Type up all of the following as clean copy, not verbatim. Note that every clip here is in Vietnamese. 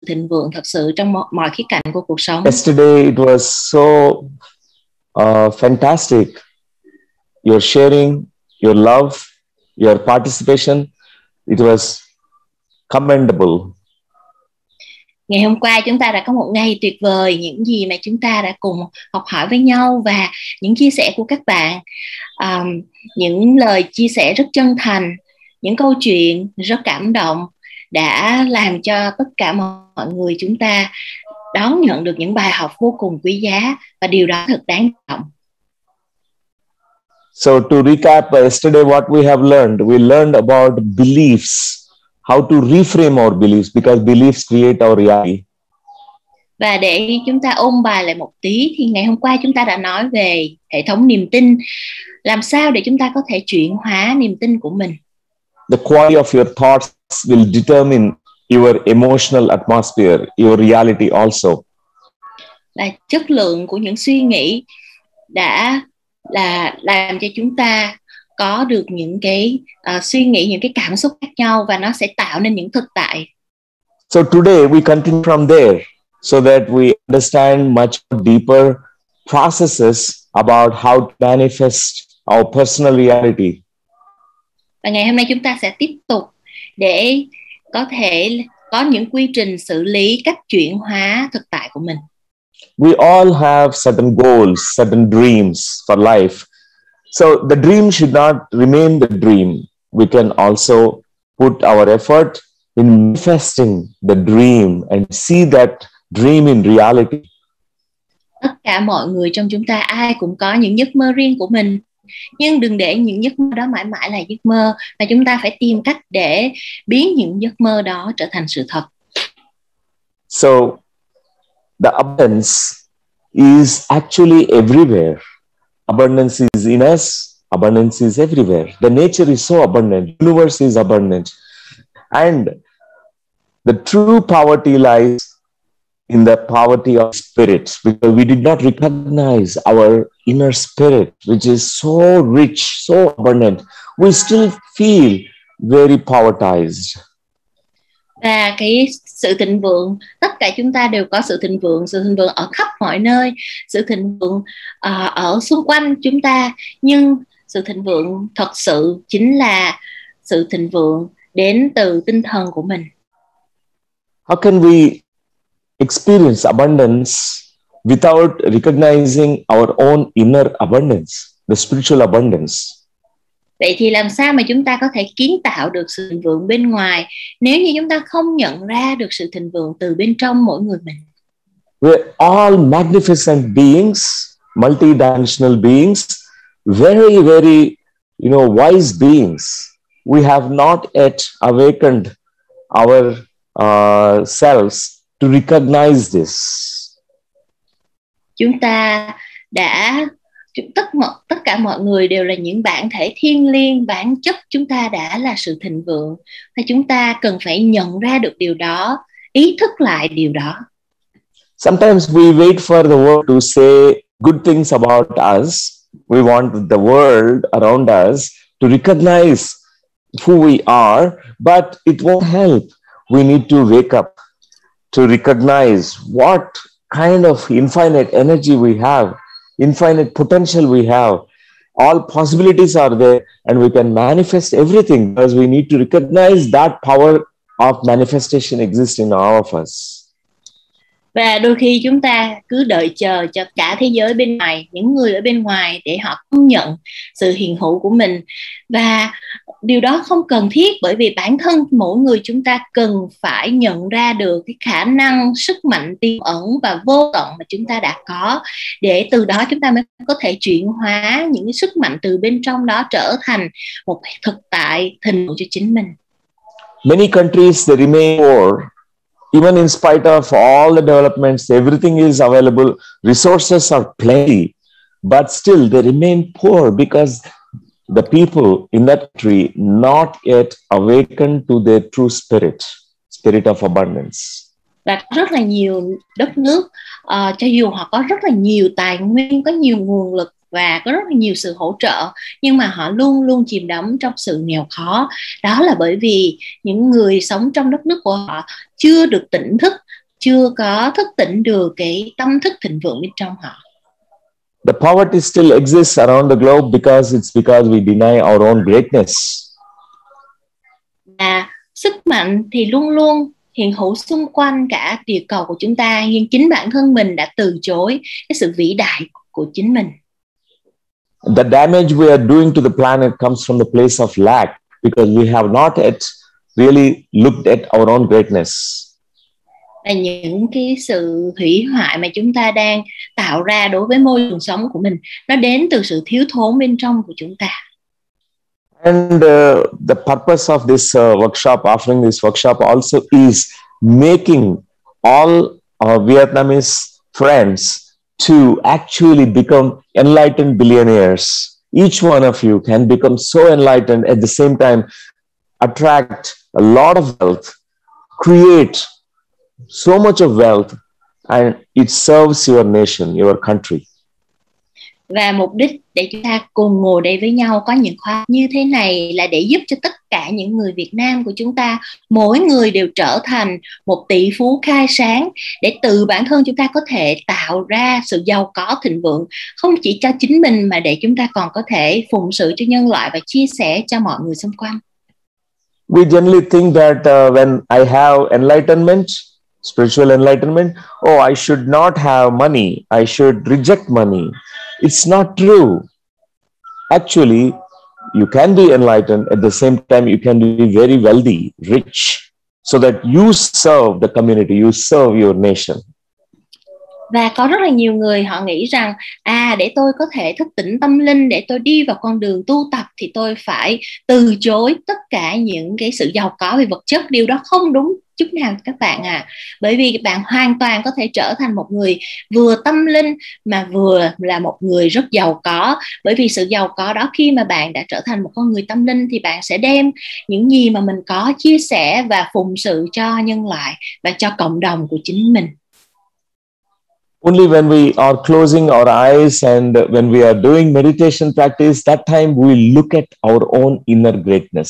thịnh vượng thật sự trong mọi khía cạnh của cuộc sống. Yesterday it was so fantastic. Your sharing, your love, your participation, it was commendable. Ngày hôm qua chúng ta đã có một ngày tuyệt vời, những gì mà chúng ta đã cùng học hỏi với nhau và những chia sẻ của các bạn, những lời chia sẻ rất chân thành, những câu chuyện rất cảm động đã làm cho tất cả mọi người chúng ta đón nhận được những bài học vô cùng quý giá, và điều đó thật đáng trọng. So to recap, yesterday what we have learned, we learned about beliefs, how to reframe our beliefs, because beliefs create our reality. Và để chúng ta ôn bài lại một tí, thì ngày hôm qua chúng ta đã nói về hệ thống niềm tin, làm sao để chúng ta có thể chuyển hóa niềm tin của mình. The quality of your thoughts will determine your emotional atmosphere, your reality also. Là chất lượng của những suy nghĩ đã làm cho chúng ta có được những cái suy nghĩ, những cái cảm xúc khác nhau, và nó sẽ tạo nên những thực tại. So today we continue from there so that we understand much deeper processes about how to manifest our personal reality. Và ngày hôm nay chúng ta sẽ tiếp tục để có thể có những quy trình xử lý cách chuyển hóa thực tại của mình. We all have certain goals, certain dreams for life. So the dream should not remain the dream. We can also put our effort in manifesting the dream and see that dream in reality. Tất cả mọi người trong chúng ta ai cũng có những giấc mơ riêng của mình, nhưng đừng để những giấc mơ đó mãi mãi là giấc mơ, mà chúng ta phải tìm cách để biến những giấc mơ đó trở thành sự thật. So the abundance is actually everywhere. Abundance is in us. Abundance is everywhere. The nature is so abundant. Universe is abundant. And the true poverty lies in the poverty of spirit, because we did not recognize our inner spirit, which is so rich, so abundant. We still feel very povertized. Và cái sự thịnh vượng, tất cả chúng ta đều có sự thịnh vượng ở khắp mọi nơi, sự thịnh vượng ở xung quanh chúng ta, nhưng sự thịnh vượng thật sự chính là sự thịnh vượng đến từ tinh thần của mình. How can we experience abundance without recognizing our own inner abundance, the spiritual abundance? Vậy thì làm sao mà chúng ta có thể kiến tạo được sự thịnh vượng bên ngoài nếu như chúng ta không nhận ra được sự thịnh vượng từ bên trong mỗi người mình? We're all magnificent beings, multidimensional beings, very, very, wise beings. We have not yet awakened our selves to recognize this. Chúng ta tất cả mọi người đều là những bản thể thiêng liêng, bản chất chúng ta đã là sự thịnh vượng, và chúng ta cần phải nhận ra được điều đó, ý thức lại điều đó. Sometimes we wait for the world to say good things about us. We want the world around us to recognize who we are, but it won't help. We need to wake up to recognize what kind of infinite energy we have, infinite potential we have. All possibilities are there, and we can manifest everything, because we need to recognize that power of manifestation exists in all of us. Và đôi khi chúng ta cứ đợi chờ cho cả thế giới bên ngoài, những người ở bên ngoài, để họ công nhận sự hiện hữu của mình. Và điều đó không cần thiết, bởi vì bản thân mỗi người chúng ta cần phải nhận ra được cái khả năng, sức mạnh tiềm ẩn và vô tận mà chúng ta đã có, để từ đó chúng ta mới có thể chuyển hóa những cái sức mạnh từ bên trong đó trở thành một thực tại thịnh vượng cho chính mình. Many countries, they remain poor. Even in spite of all the developments, everything is available, resources are plenty, but still they remain poor because the people in that country not yet awakened to their true spirit of abundance. Và có rất là nhiều đất nước, cho dù họ có rất là nhiều tài nguyên, có nhiều nguồn lực và có rất là nhiều sự hỗ trợ, nhưng mà họ luôn luôn chìm đắm trong sự nghèo khó. Đó là bởi vì những người sống trong đất nước của họ chưa được tỉnh thức chưa có thức tỉnh được cái tâm thức thịnh vượng bên trong họ. The poverty still exists around the globe because we deny our own greatness. Và sức mạnh thì luôn luôn hiện hữu xung quanh cả địa cầu của chúng ta, nhưng chính bản thân mình đã từ chối cái sự vĩ đại của chính mình. The damage we are doing to the planet comes from the place of lack because we have not yet really looked at our own greatness. Và những cái sự hủy hoại mà chúng ta đang tạo ra đối với môi trường sống của mình, nó đến từ sự thiếu thốn bên trong của chúng ta. And the purpose of this workshop, offering this workshop also is making all our Vietnamese friends to actually become enlightened billionaires. Each one of you can become so enlightened, at the same time attract a lot of wealth, create so much of wealth, and it serves your nation, your country. Và mục đích để chúng ta cùng ngồi đây với nhau có những khóa như thế này là để giúp cho tất cả những người Việt Nam của chúng ta, mỗi người đều trở thành một tỷ phú khai sáng, để từ bản thân chúng ta có thể tạo ra sự giàu có thịnh vượng, không chỉ cho chính mình mà để chúng ta còn có thể phụng sự cho nhân loại và chia sẻ cho mọi người xung quanh. We generally think that when I have enlightenment, spiritual enlightenment, oh, I should not have money, I should reject money. It's not true. Actually, you can be enlightened, at the same time you can be very wealthy, rich, so that you serve the community, you serve your nation. Và có rất là nhiều người họ nghĩ rằng để tôi có thể thức tỉnh tâm linh, để tôi đi vào con đường tu tập thì tôi phải từ chối tất cả những cái sự giàu có về vật chất. Điều đó không đúng chút nào các bạn à. Bởi vì bạn hoàn toàn có thể trở thành một người vừa tâm linh mà vừa là một người rất giàu có. Bởi vì sự giàu có đó, khi mà bạn đã trở thành một con người tâm linh thì bạn sẽ đem những gì mà mình có chia sẻ và phụng sự cho nhân loại và cho cộng đồng của chính mình. Only when we are closing our eyes and when we are doing meditation practice, that time we look at our own inner greatness.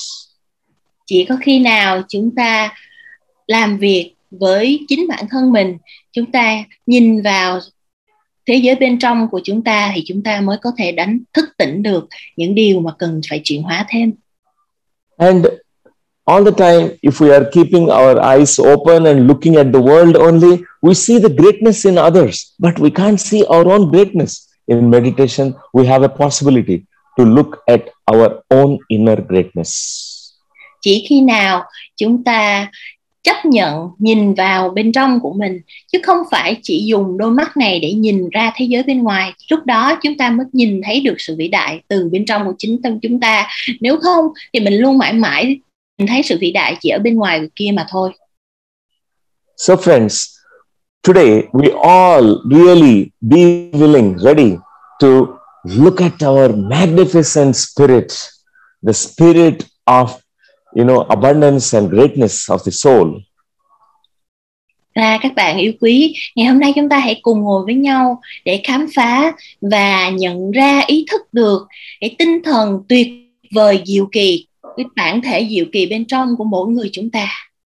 Chỉ có khi nào chúng ta làm việc với chính bản thân mình, chúng ta nhìn vào thế giới bên trong của chúng ta thì chúng ta mới có thể đánh thức tỉnh được những điều mà cần phải chuyển hóa thêm. And all the time, if we are keeping our eyes open and looking at the world only, we see the greatness in others, but we can't see our own greatness. In meditation, we have a possibility to look at our own inner greatness. Chỉ khi nào chúng ta chấp nhận nhìn vào bên trong của mình, chứ không phải chỉ dùng đôi mắt này để nhìn ra thế giới bên ngoài, lúc đó chúng ta mới nhìn thấy được sự vĩ đại từ bên trong của chính tâm chúng ta. Nếu không thì mình luôn mãi mãi nhìn thấy sự vĩ đại chỉ ở bên ngoài kia mà thôi. So friends, today we all really be willing, ready to look at our magnificent spirit, the spirit of abundance and greatness of the soul. Và các bạn yêu quý, ngày hôm nay chúng ta hãy cùng ngồi với nhau để khám phá và nhận ra, ý thức được cái tinh thần tuyệt vời diệu kỳ, cái bản thể diệu kỳ bên trong của mỗi người chúng ta.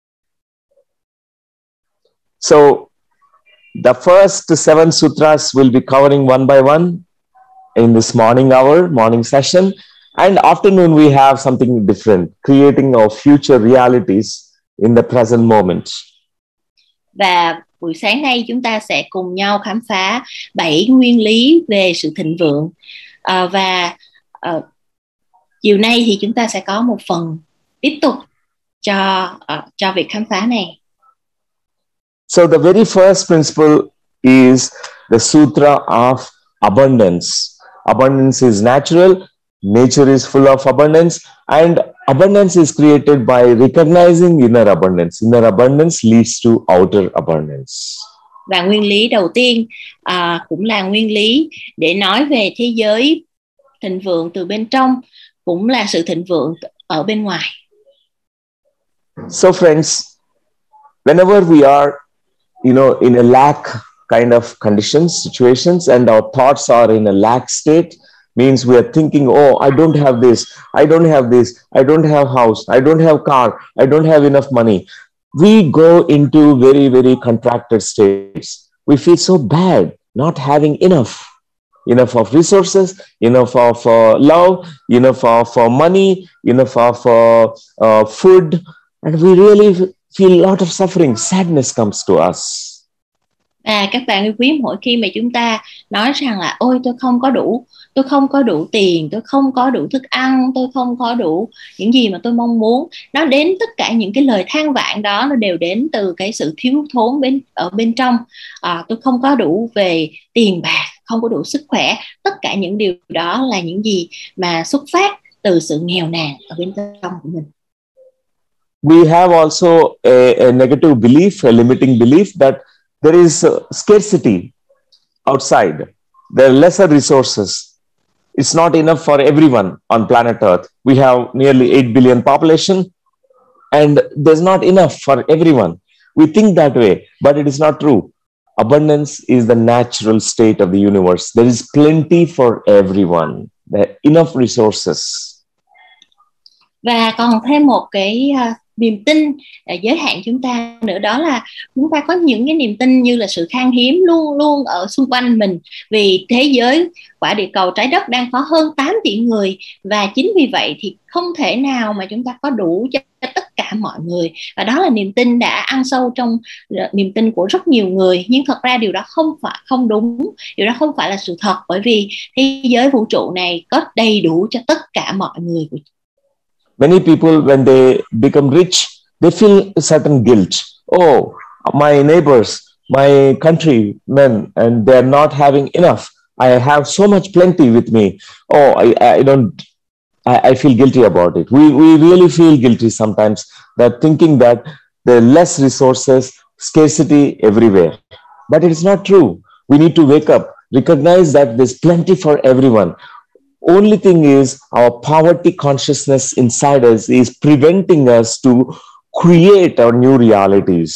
So, the first 7 sutras will be covering one by one in this morning hour, morning session. And afternoon, we have something different, creating our future realities in the present moment. Và buổi sáng nay chúng ta sẽ cùng nhau khám phá 7 nguyên lý về sự thịnh vượng. Chiều nay thì chúng ta sẽ có một phần tiếp tục cho việc khám phá này. So the very first principle is the Sutra of Abundance. Abundance is natural. Nature is full of abundance, and abundance is created by recognizing inner abundance. Inner abundance leads to outer abundance. Và nguyên lý đầu tiên cũng là nguyên lý để nói về thế giới thịnh vượng từ bên trong, cũng là sự thịnh vượng ở bên ngoài. So friends, whenever we are, in a lack kind of conditions, situations, and our thoughts are in a lack state, means we are thinking, oh, I don't have this, I don't have this, I don't have house, I don't have car, I don't have enough money. we go into very, very contracted states. We feel so bad not having enough of resources, enough of love, enough of money, enough of food, and we really feel a lot of suffering. Sadness comes to us. Các bạn yêu quý, mỗi khi mà chúng ta nói rằng là ôi tôi không có đủ tiền, tôi không có đủ thức ăn, tôi không có đủ những gì mà tôi mong muốn, nó đến tất cả những cái lời than vãn đó, nó đều đến từ cái sự thiếu thốn ở bên trong. Tôi không có đủ về tiền bạc, không có đủ sức khỏe, tất cả những điều đó là những gì mà xuất phát từ sự nghèo nàn ở bên trong của mình. We have also a negative belief, a limiting belief that there is scarcity outside. There are lesser resources. It's not enough for everyone on planet Earth. We have nearly 8 billion population, and there's not enough for everyone. We think that way, but it is not true. Abundance is the natural state of the universe. There is plenty for everyone. There are enough resources. Và còn thêm một cái niềm tin giới hạn chúng ta nữa, đó là chúng ta có những cái niềm tin như là sự khan hiếm luôn luôn ở xung quanh mình, vì thế giới quả địa cầu trái đất đang có hơn 8 tỷ người, và chính vì vậy thì không thể nào mà chúng ta có đủ cho tất cả mọi người. Và đó là niềm tin đã ăn sâu trong niềm tin của rất nhiều người, nhưng thật ra điều đó không đúng, điều đó không phải là sự thật, bởi vì thế giới vũ trụ này có đầy đủ cho tất cả mọi người. Many people, when they become rich, they feel a certain guilt. Oh, my neighbors, my countrymen, and they're not having enough. I have so much plenty with me. Oh, I feel guilty about it. We really feel guilty sometimes, that thinking that there are less resources, scarcity everywhere. But it is not true. We need to wake up, recognize that there's plenty for everyone. Only thing is our poverty consciousness inside us is preventing us to create our new realities.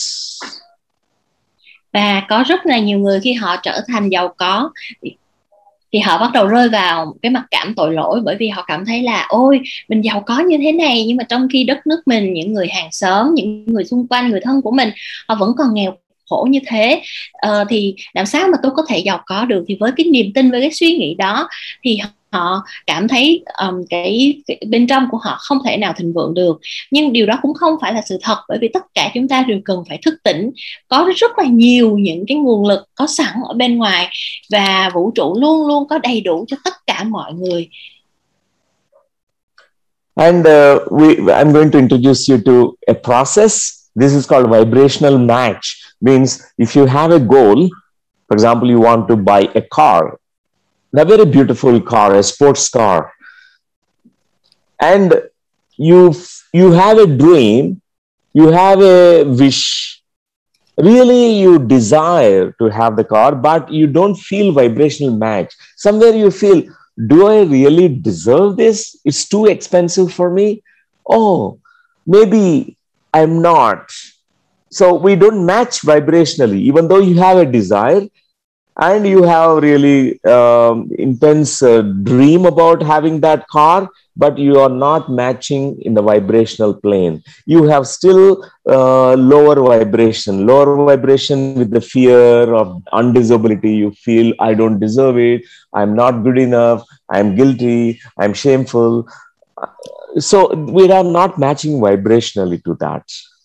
Và có rất là nhiều người khi họ trở thành giàu có thì họ bắt đầu rơi vào cái mặc cảm tội lỗi, bởi vì họ cảm thấy là ôi mình giàu có như thế này, nhưng mà trong khi đất nước mình, những người hàng xóm, những người xung quanh, người thân của mình, họ vẫn còn nghèo khổ như thế. Thì làm sao mà tôi có thể giàu có được? Thì với cái niềm tin, với cái suy nghĩ đó, thì họ cảm thấy cái bên trong của họ không thể nào thịnh vượng được. Nhưng điều đó cũng không phải là sự thật, bởi vì tất cả chúng ta đều cần phải thức tỉnh. Có rất là nhiều những cái nguồn lực có sẵn ở bên ngoài, và vũ trụ luôn luôn có đầy đủ cho tất cả mọi người. And I'm going to introduce you to a process. This is called vibrational match. Means if you have a goal, for example, you want to buy a car, a very beautiful car, a sports car, and you have a dream, you have a wish, really you desire to have the car, but you don't feel vibrational match. Somewhere you feel, do I really deserve this? It's too expensive for me. Oh, maybe I'm not. So we don't match vibrationally, even though you have a desire and you have really intense dream about having that car, but you are not matching in the vibrational plane. You have still lower vibration with the fear of undesirability. You feel, I don't deserve it, I'm not good enough, I'm guilty, I'm shameful. So we are not matching vibrationally to that.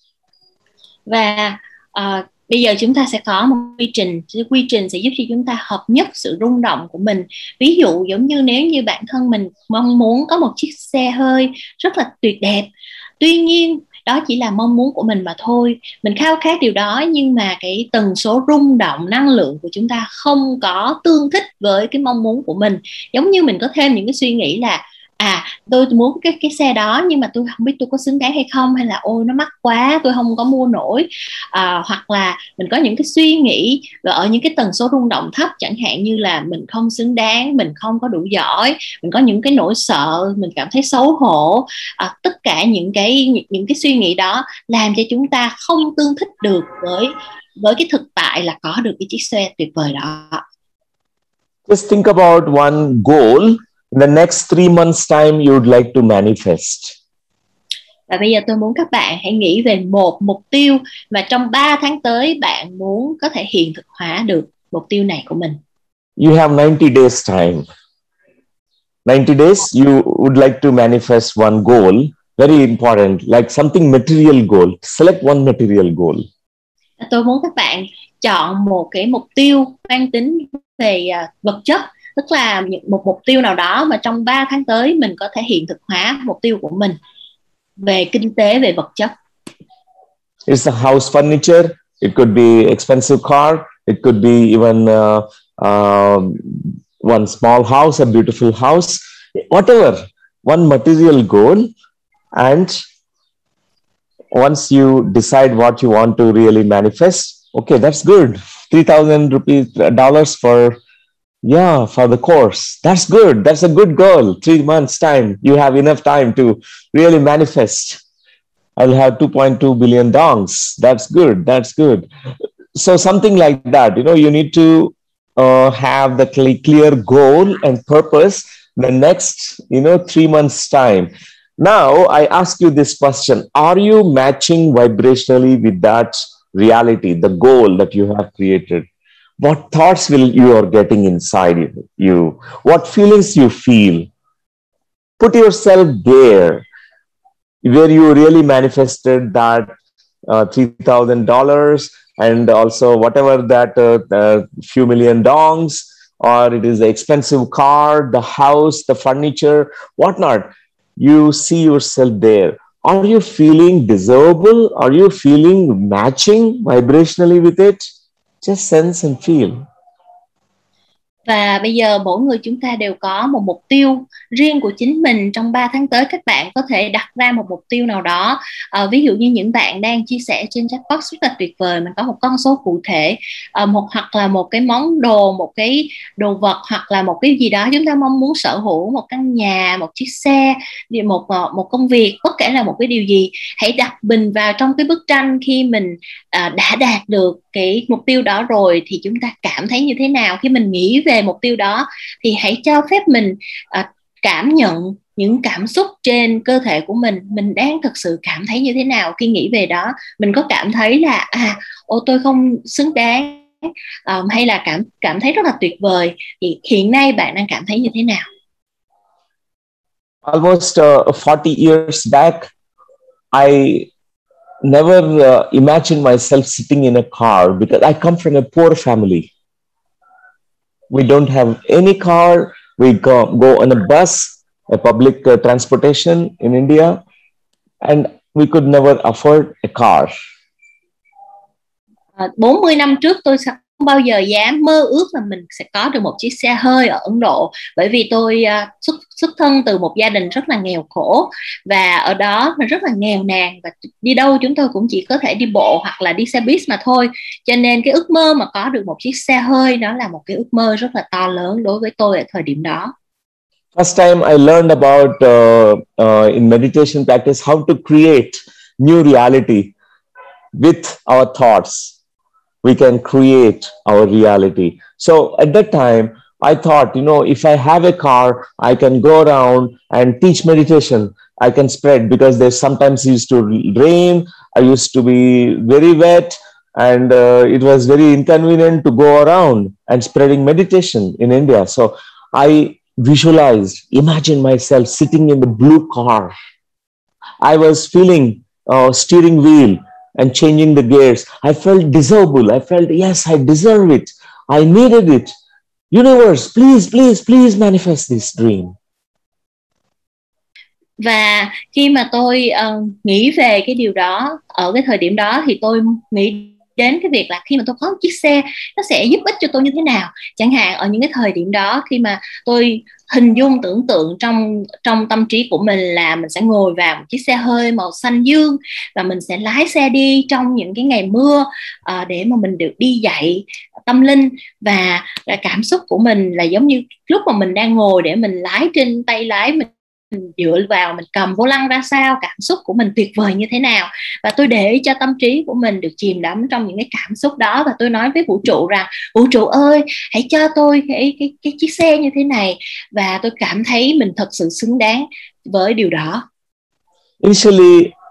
Và bây giờ chúng ta sẽ có một quy trình. Quy trình sẽ giúp cho chúng ta hợp nhất sự rung động của mình. Ví dụ giống như nếu như bản thân mình mong muốn có một chiếc xe hơi rất là tuyệt đẹp, tuy nhiên đó chỉ là mong muốn của mình mà thôi, mình khao khát điều đó, nhưng mà cái tần số rung động năng lượng của chúng ta không có tương thích với cái mong muốn của mình. Giống như mình có thêm những cái suy nghĩ là tôi muốn cái xe đó, nhưng mà tôi không biết tôi có xứng đáng hay không, hay là ôi nó mắc quá, tôi không có mua nổi. Hoặc là mình có những cái suy nghĩ ở những cái tần số rung động thấp, chẳng hạn như là mình không xứng đáng, mình không có đủ giỏi, mình có những cái nỗi sợ, mình cảm thấy xấu hổ. Tất cả những cái suy nghĩ đó làm cho chúng ta không tương thích được với cái thực tại là có được cái chiếc xe tuyệt vời đó. Just think about one goal. In the next 3 months' time, you would like to manifest. Và bây giờ tôi muốn các bạn hãy nghĩ về một mục tiêu mà trong 3 tháng tới bạn muốn có thể hiện thực hóa được mục tiêu này của mình. You have 90 days time. 90 days, you would like to manifest one goal, very important, like something material goal. Select one material goal. Tôi muốn các bạn chọn một cái mục tiêu mang tính về vật chất, tức là một mục tiêu nào đó mà trong 3 tháng tới mình có thể hiện thực hóa mục tiêu của mình về kinh tế, về vật chất. It's a house furniture. It could be expensive car. It could be even one small house, a beautiful house, whatever. One material goal, and once you decide what you want to really manifest, okay, that's good. $3,000 for the course. That's good. That's a good goal. 3 months time, you have enough time to really manifest. I'll have 2.2 billion dongs. That's good. That's good. So something like that, you need to have the clear goal and purpose the next, 3 months time. Now, I ask you this question. Are you matching vibrationally with that reality, the goal that you have created? What thoughts you are getting inside you? What feelings you feel? Put yourself there, where you really manifested that $3,000 and also whatever that few million dongs, or it is the expensive car, the house, the furniture, whatnot. You see yourself there. Are you feeling desirable? Are you feeling matching vibrationally with it? Just sense and feel. Và bây giờ mỗi người chúng ta đều có một mục tiêu riêng của chính mình. Trong 3 tháng tới các bạn có thể đặt ra một mục tiêu nào đó. Ví dụ như những bạn đang chia sẻ trên chat box rất là tuyệt vời, mình có một con số cụ thể, hoặc là một cái món đồ, một cái đồ vật, hoặc là một cái gì đó chúng ta mong muốn sở hữu, một căn nhà, một chiếc xe, một công việc, bất kể là một cái điều gì. Hãy đặt mình vào trong cái bức tranh khi mình đã đạt được cái mục tiêu đó rồi thì chúng ta cảm thấy như thế nào. Khi mình nghĩ về mục tiêu đó thì hãy cho phép mình cảm nhận những cảm xúc trên cơ thể của mình đang thực sự cảm thấy như thế nào khi nghĩ về đó. Mình có cảm thấy là tôi không xứng đáng, hay là cảm thấy rất là tuyệt vời, thì hiện nay bạn đang cảm thấy như thế nào? Almost 40 years back, I never imagined myself sitting in a car because I come from a poor family. We don't have any car. We go on a bus, a public transportation in India, and we could never afford a car. 40 năm trước tôi sẽ không bao giờ dám mơ ước là mình sẽ có được một chiếc xe hơi ở Ấn Độ, bởi vì tôi xuất thân từ một gia đình rất là nghèo khổ, và ở đó mình rất là nghèo nàn, và đi đâu chúng tôi cũng chỉ có thể đi bộ hoặc là đi xe buýt mà thôi. Cho nên cái ước mơ mà có được một chiếc xe hơi đó là một cái ước mơ rất là to lớn đối với tôi ở thời điểm đó. First time I learned about in meditation practice how to create new reality with our thoughts. We can create our reality. So at that time, I thought, if I have a car, I can go around and teach meditation. I can spread, because there's sometimes used to rain. I used to be very wet, and it was very inconvenient to go around and spreading meditation in India. So I visualized, imagine myself sitting in the blue car. I was feeling steering wheel and changing the gears. I felt desirable. I felt, yes, I deserve it. I needed it. Universe, please, please, please manifest this dream. Và khi mà tôi nghĩ về cái điều đó ở cái thời điểm đó, thì tôi nghĩ đến cái việc là khi mà tôi có một chiếc xe, nó sẽ giúp ích cho tôi như thế nào. Chẳng hạn ở những cái thời điểm đó, khi mà tôi hình dung tưởng tượng trong tâm trí của mình là mình sẽ ngồi vào một chiếc xe hơi màu xanh dương, và mình sẽ lái xe đi trong những cái ngày mưa để mà mình được đi dạy tâm linh. Và cảm xúc của mình là giống như lúc mà mình đang ngồi để mình lái trên tay lái, mình dựa vào, mình cầm vô lăng ra sao, cảm xúc của mình tuyệt vời như thế nào. Và tôi để cho tâm trí của mình được chìm đắm trong những cái cảm xúc đó, và tôi nói với vũ trụ rằng, vũ trụ ơi, hãy cho tôi cái chiếc xe như thế này. Và tôi cảm thấy mình thật sự xứng đáng với điều đó. Initially,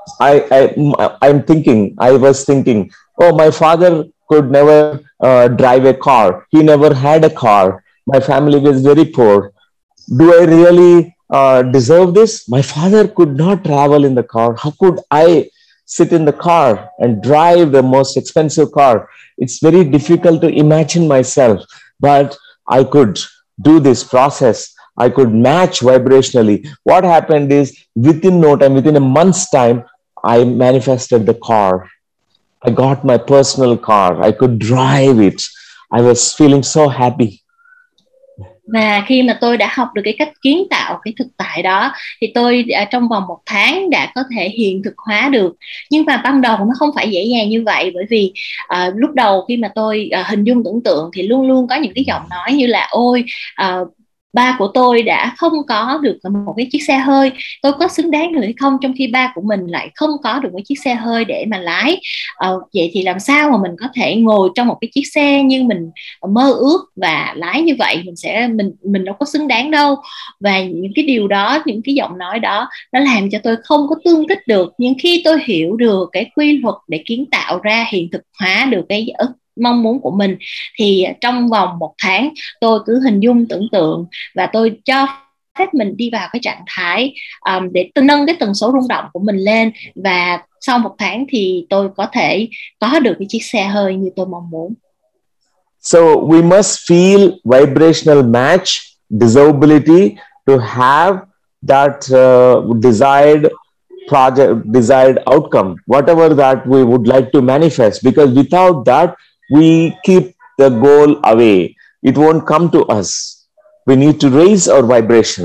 I was thinking, oh, my father could never drive a car. He never had a car. My family was very poor. Do I really deserve this? My father could not travel in the car. How could I sit in the car and drive the most expensive car? It's very difficult to imagine myself, but I could do this process. I could match vibrationally. What happened is within no time, within a month's time, I manifested the car. I got my personal car. I could drive it. I was feeling so happy. Và khi mà tôi đã học được cái cách kiến tạo cái thực tại đó thì tôi trong vòng 1 tháng đã có thể hiện thực hóa được. Nhưng mà ban đầu nó không phải dễ dàng như vậy, bởi vì lúc đầu khi mà tôi hình dung tưởng tượng thì luôn luôn có những cái giọng nói như là ôi ba của tôi đã không có được một cái chiếc xe hơi, tôi có xứng đáng được hay không, trong khi ba của mình lại không có được một chiếc xe hơi để mà lái. Vậy thì làm sao mà mình có thể ngồi trong một cái chiếc xe như mình mơ ước và lái như vậy, mình đâu có xứng đáng đâu. Và những cái điều đó, những cái giọng nói đó, nó làm cho tôi không có tương thích được. Nhưng khi tôi hiểu được cái quy luật để kiến tạo ra, hiện thực hóa được cái mong muốn của mình, thì trong vòng 1 tháng tôi cứ hình dung tưởng tượng và tôi cho phép mình đi vào cái trạng thái để nâng cái tần số rung động của mình lên, và sau 1 tháng thì tôi có thể có được cái chiếc xe hơi như tôi mong muốn. So we must feel vibrational match, desirability to have that desired project, desired outcome, whatever that we would like to manifest, because without that we keep the goal away. It won't come to us. We need to raise our vibration.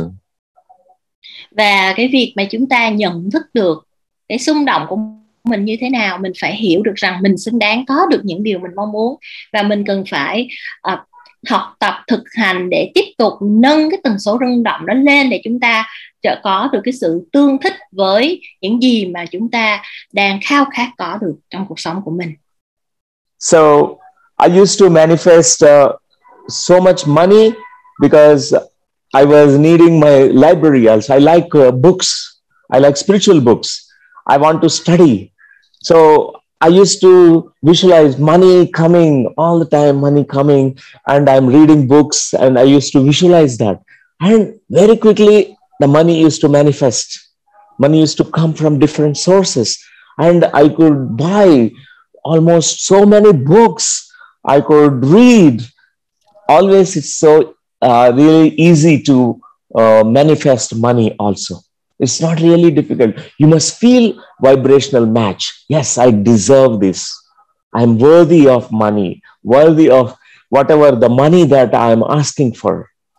Và cái việc mà chúng ta nhận thức được cái xung động của mình như thế nào, mình phải hiểu được rằng mình xứng đáng có được những điều mình mong muốn, và mình cần phải học tập thực hành để tiếp tục nâng cái tần số rung động đó lên, để chúng ta có được cái sự tương thích với những gì mà chúng ta đang khao khát có được trong cuộc sống của mình. So I used to manifest so much money because I was needing my library also. I like books. I like spiritual books. I want to study. So I used to visualize money coming all the time, money coming, and I'm reading books, and I used to visualize that. And very quickly, the money used to manifest. Money used to come from different sources, and I could buy almost so many books. I could read. Always it's so really easy to manifest money also. It's not really difficult. You must feel vibrational match. Yes, I deserve this. I'm worthy of money, worthy of whatever the money that I'm asking for.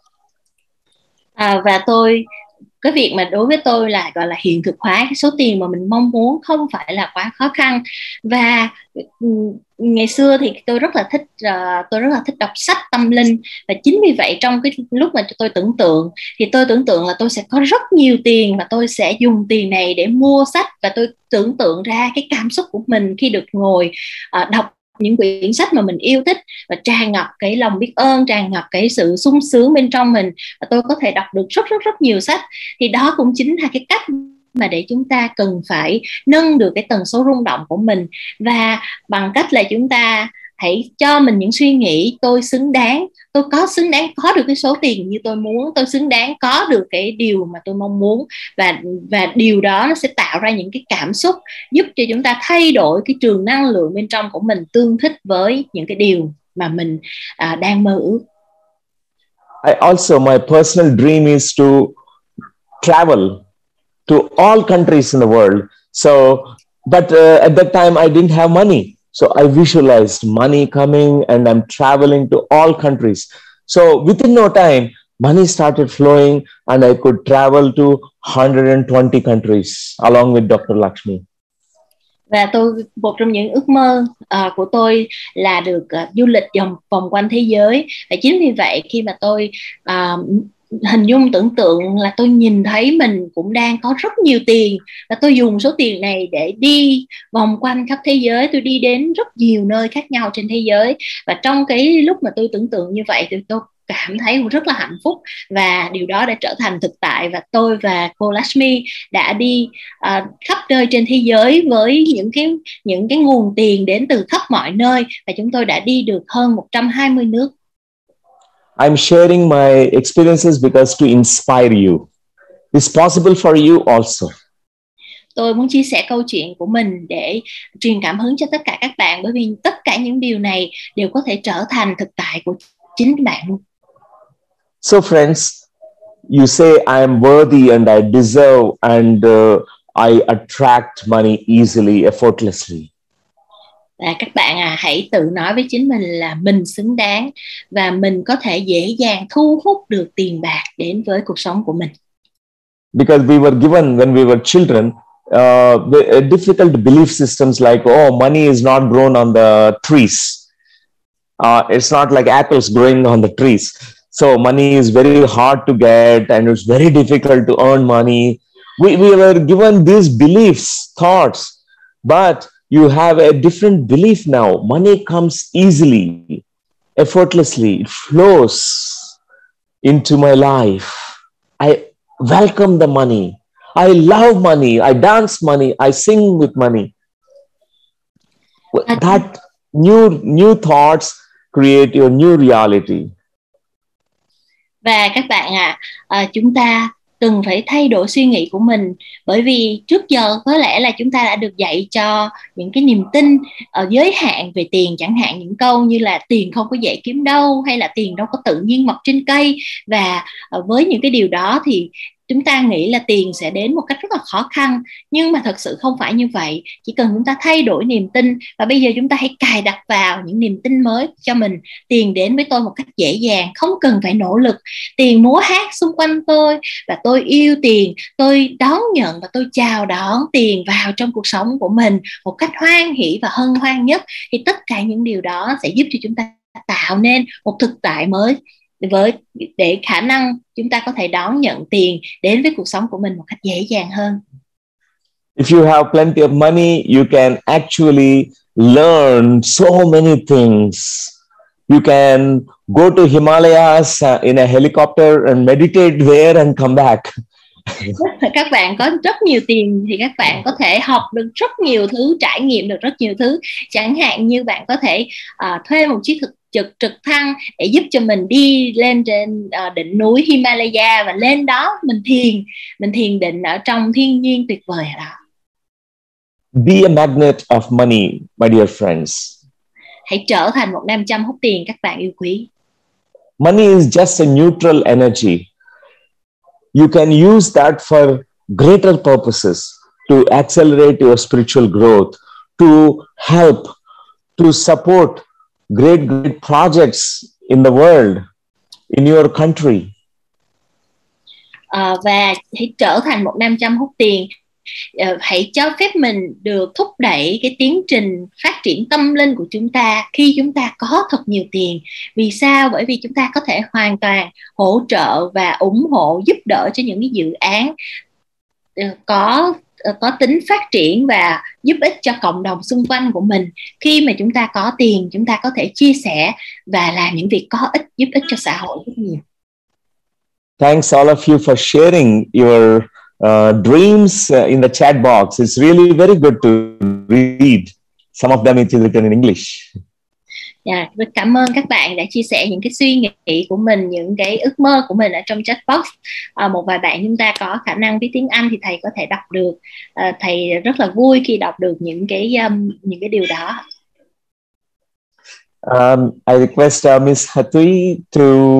Và cái việc mà đối với tôi là gọi là hiện thực hóa cái số tiền mà mình mong muốn không phải là quá khó khăn. Và ngày xưa thì tôi rất là thích đọc sách tâm linh, và chính vì vậy trong cái lúc mà tôi tưởng tượng thì tôi tưởng tượng là tôi sẽ có rất nhiều tiền và tôi sẽ dùng tiền này để mua sách, và tôi tưởng tượng ra cái cảm xúc của mình khi được ngồi đọc những quyển sách mà mình yêu thích, và tràn ngập cái lòng biết ơn, tràn ngập cái sự sung sướng bên trong mình, và tôi có thể đọc được rất nhiều sách. Thì đó cũng chính là cái cách mà để chúng ta cần phải nâng được cái tần số rung động của mình, và bằng cách là chúng ta hãy cho mình những suy nghĩ tôi xứng đáng, tôi xứng đáng có được cái số tiền như tôi muốn, tôi xứng đáng có được cái điều mà tôi mong muốn, và điều đó nó sẽ tạo ra những cái cảm xúc giúp cho chúng ta thay đổi cái trường năng lượng bên trong của mình tương thích với những cái điều mà mình đang mơ ước. My personal dream is to travel to all countries in the world. So, but at that time I didn't have money. So I visualized money coming and I'm traveling to all countries. So within no time, money started flowing and I could travel to 120 countries along with Dr. Lakshmi. Và một trong những ước mơ của tôi là được du lịch vòng quanh thế giới. Và chính vì vậy khi mà tôi hình dung tưởng tượng là tôi nhìn thấy mình cũng đang có rất nhiều tiền, và tôi dùng số tiền này để đi vòng quanh khắp thế giới, tôi đi đến rất nhiều nơi khác nhau trên thế giới. Và trong cái lúc mà tôi tưởng tượng như vậy thì cảm thấy rất là hạnh phúc, và điều đó đã trở thành thực tại. Và tôi và cô Lashmi đã đi khắp nơi trên thế giới với những cái nguồn tiền đến từ khắp mọi nơi, và chúng tôi đã đi được hơn 120 nước. I'm sharing my experiences because to inspire you. It's possible for you also. Tôi muốn chia sẻ câu chuyện của mình để truyền cảm hứng cho tất cả các bạn, bởi vì tất cả những điều này đều có thể trở thành thực tại của chính bạn luôn. So friends, you say I am worthy and I deserve and I attract money easily, effortlessly. Và các bạn hãy tự nói với chính mình là mình xứng đáng và mình có thể dễ dàng thu hút được tiền bạc đến với cuộc sống của mình. Because we were given when we were children difficult belief systems like, oh, money is not grown on the trees. It's not like apples growing on the trees. So money is very hard to get and it's very difficult to earn money. We were given these beliefs, thoughts, but you have a different belief now. Money comes easily, effortlessly. It flows into my life. I welcome the money. I love money. I dance money. I sing with money. That new thoughts create your new reality. Và các bạn chúng ta cần phải thay đổi suy nghĩ của mình, bởi vì trước giờ có lẽ là chúng ta đã được dạy cho những cái niềm tin giới hạn về tiền, chẳng hạn những câu như là tiền không có dễ kiếm đâu, hay là tiền đâu có tự nhiên mọc trên cây. Và với những cái điều đó thì chúng ta nghĩ là tiền sẽ đến một cách rất là khó khăn, nhưng mà thật sự không phải như vậy. Chỉ cần chúng ta thay đổi niềm tin, và bây giờ chúng ta hãy cài đặt vào những niềm tin mới cho mình. Tiền đến với tôi một cách dễ dàng, không cần phải nỗ lực. Tiền múa hát xung quanh tôi, và tôi yêu tiền. Tôi đón nhận và tôi chào đón tiền vào trong cuộc sống của mình một cách hoan hỷ và hân hoan nhất. Thì tất cả những điều đó sẽ giúp cho chúng ta tạo nên một thực tại mới, để khả năng chúng ta có thể đón nhận tiền đến với cuộc sống của mình một cách dễ dàng hơn. If you have plenty of money, you can actually learn so many things. You can go to Himalayas in a helicopter and meditate there and come back. Các bạn có rất nhiều tiền thì các bạn có thể học được rất nhiều thứ, trải nghiệm được rất nhiều thứ. Chẳng hạn như bạn có thể thuê một chiếc trực thăng để giúp cho mình đi lên trên đỉnh núi Himalaya, và lên đó mình thiền định ở trong thiên nhiên tuyệt vời đó. Be a magnet of money, my dear friends. Hãy trở thành một nam châm hút tiền, các bạn yêu quý. Money is just a neutral energy. You can use that for greater purposes, to accelerate your spiritual growth, to help, to support great projects in the world, in your country. Và hãy trở thành một nam châm hút tiền. Hãy cho phép mình được thúc đẩy cái tiến trình phát triển tâm linh của chúng ta khi chúng ta có thật nhiều tiền. Vì sao? Bởi vì chúng ta có thể hoàn toàn hỗ trợ và ủng hộ, giúp đỡ cho những cái dự án có tính phát triển và giúp ích cho cộng đồng xung quanh của mình. Khi mà chúng ta có tiền, chúng ta có thể chia sẻ và làm những việc có ích, giúp ích cho xã hội rất nhiều. Thanks all of you for sharing your dreams in the chat box. It's really very good to read. Some of them is written in English. Rất cảm ơn các bạn đã chia sẻ những cái suy nghĩ của mình, những cái ước mơ của mình ở trong chat box. Một vài bạn chúng ta có khả năng viết tiếng Anh thì thầy có thể đọc được. Thầy rất là vui khi đọc được những cái điều đó. I request Miss Hatui to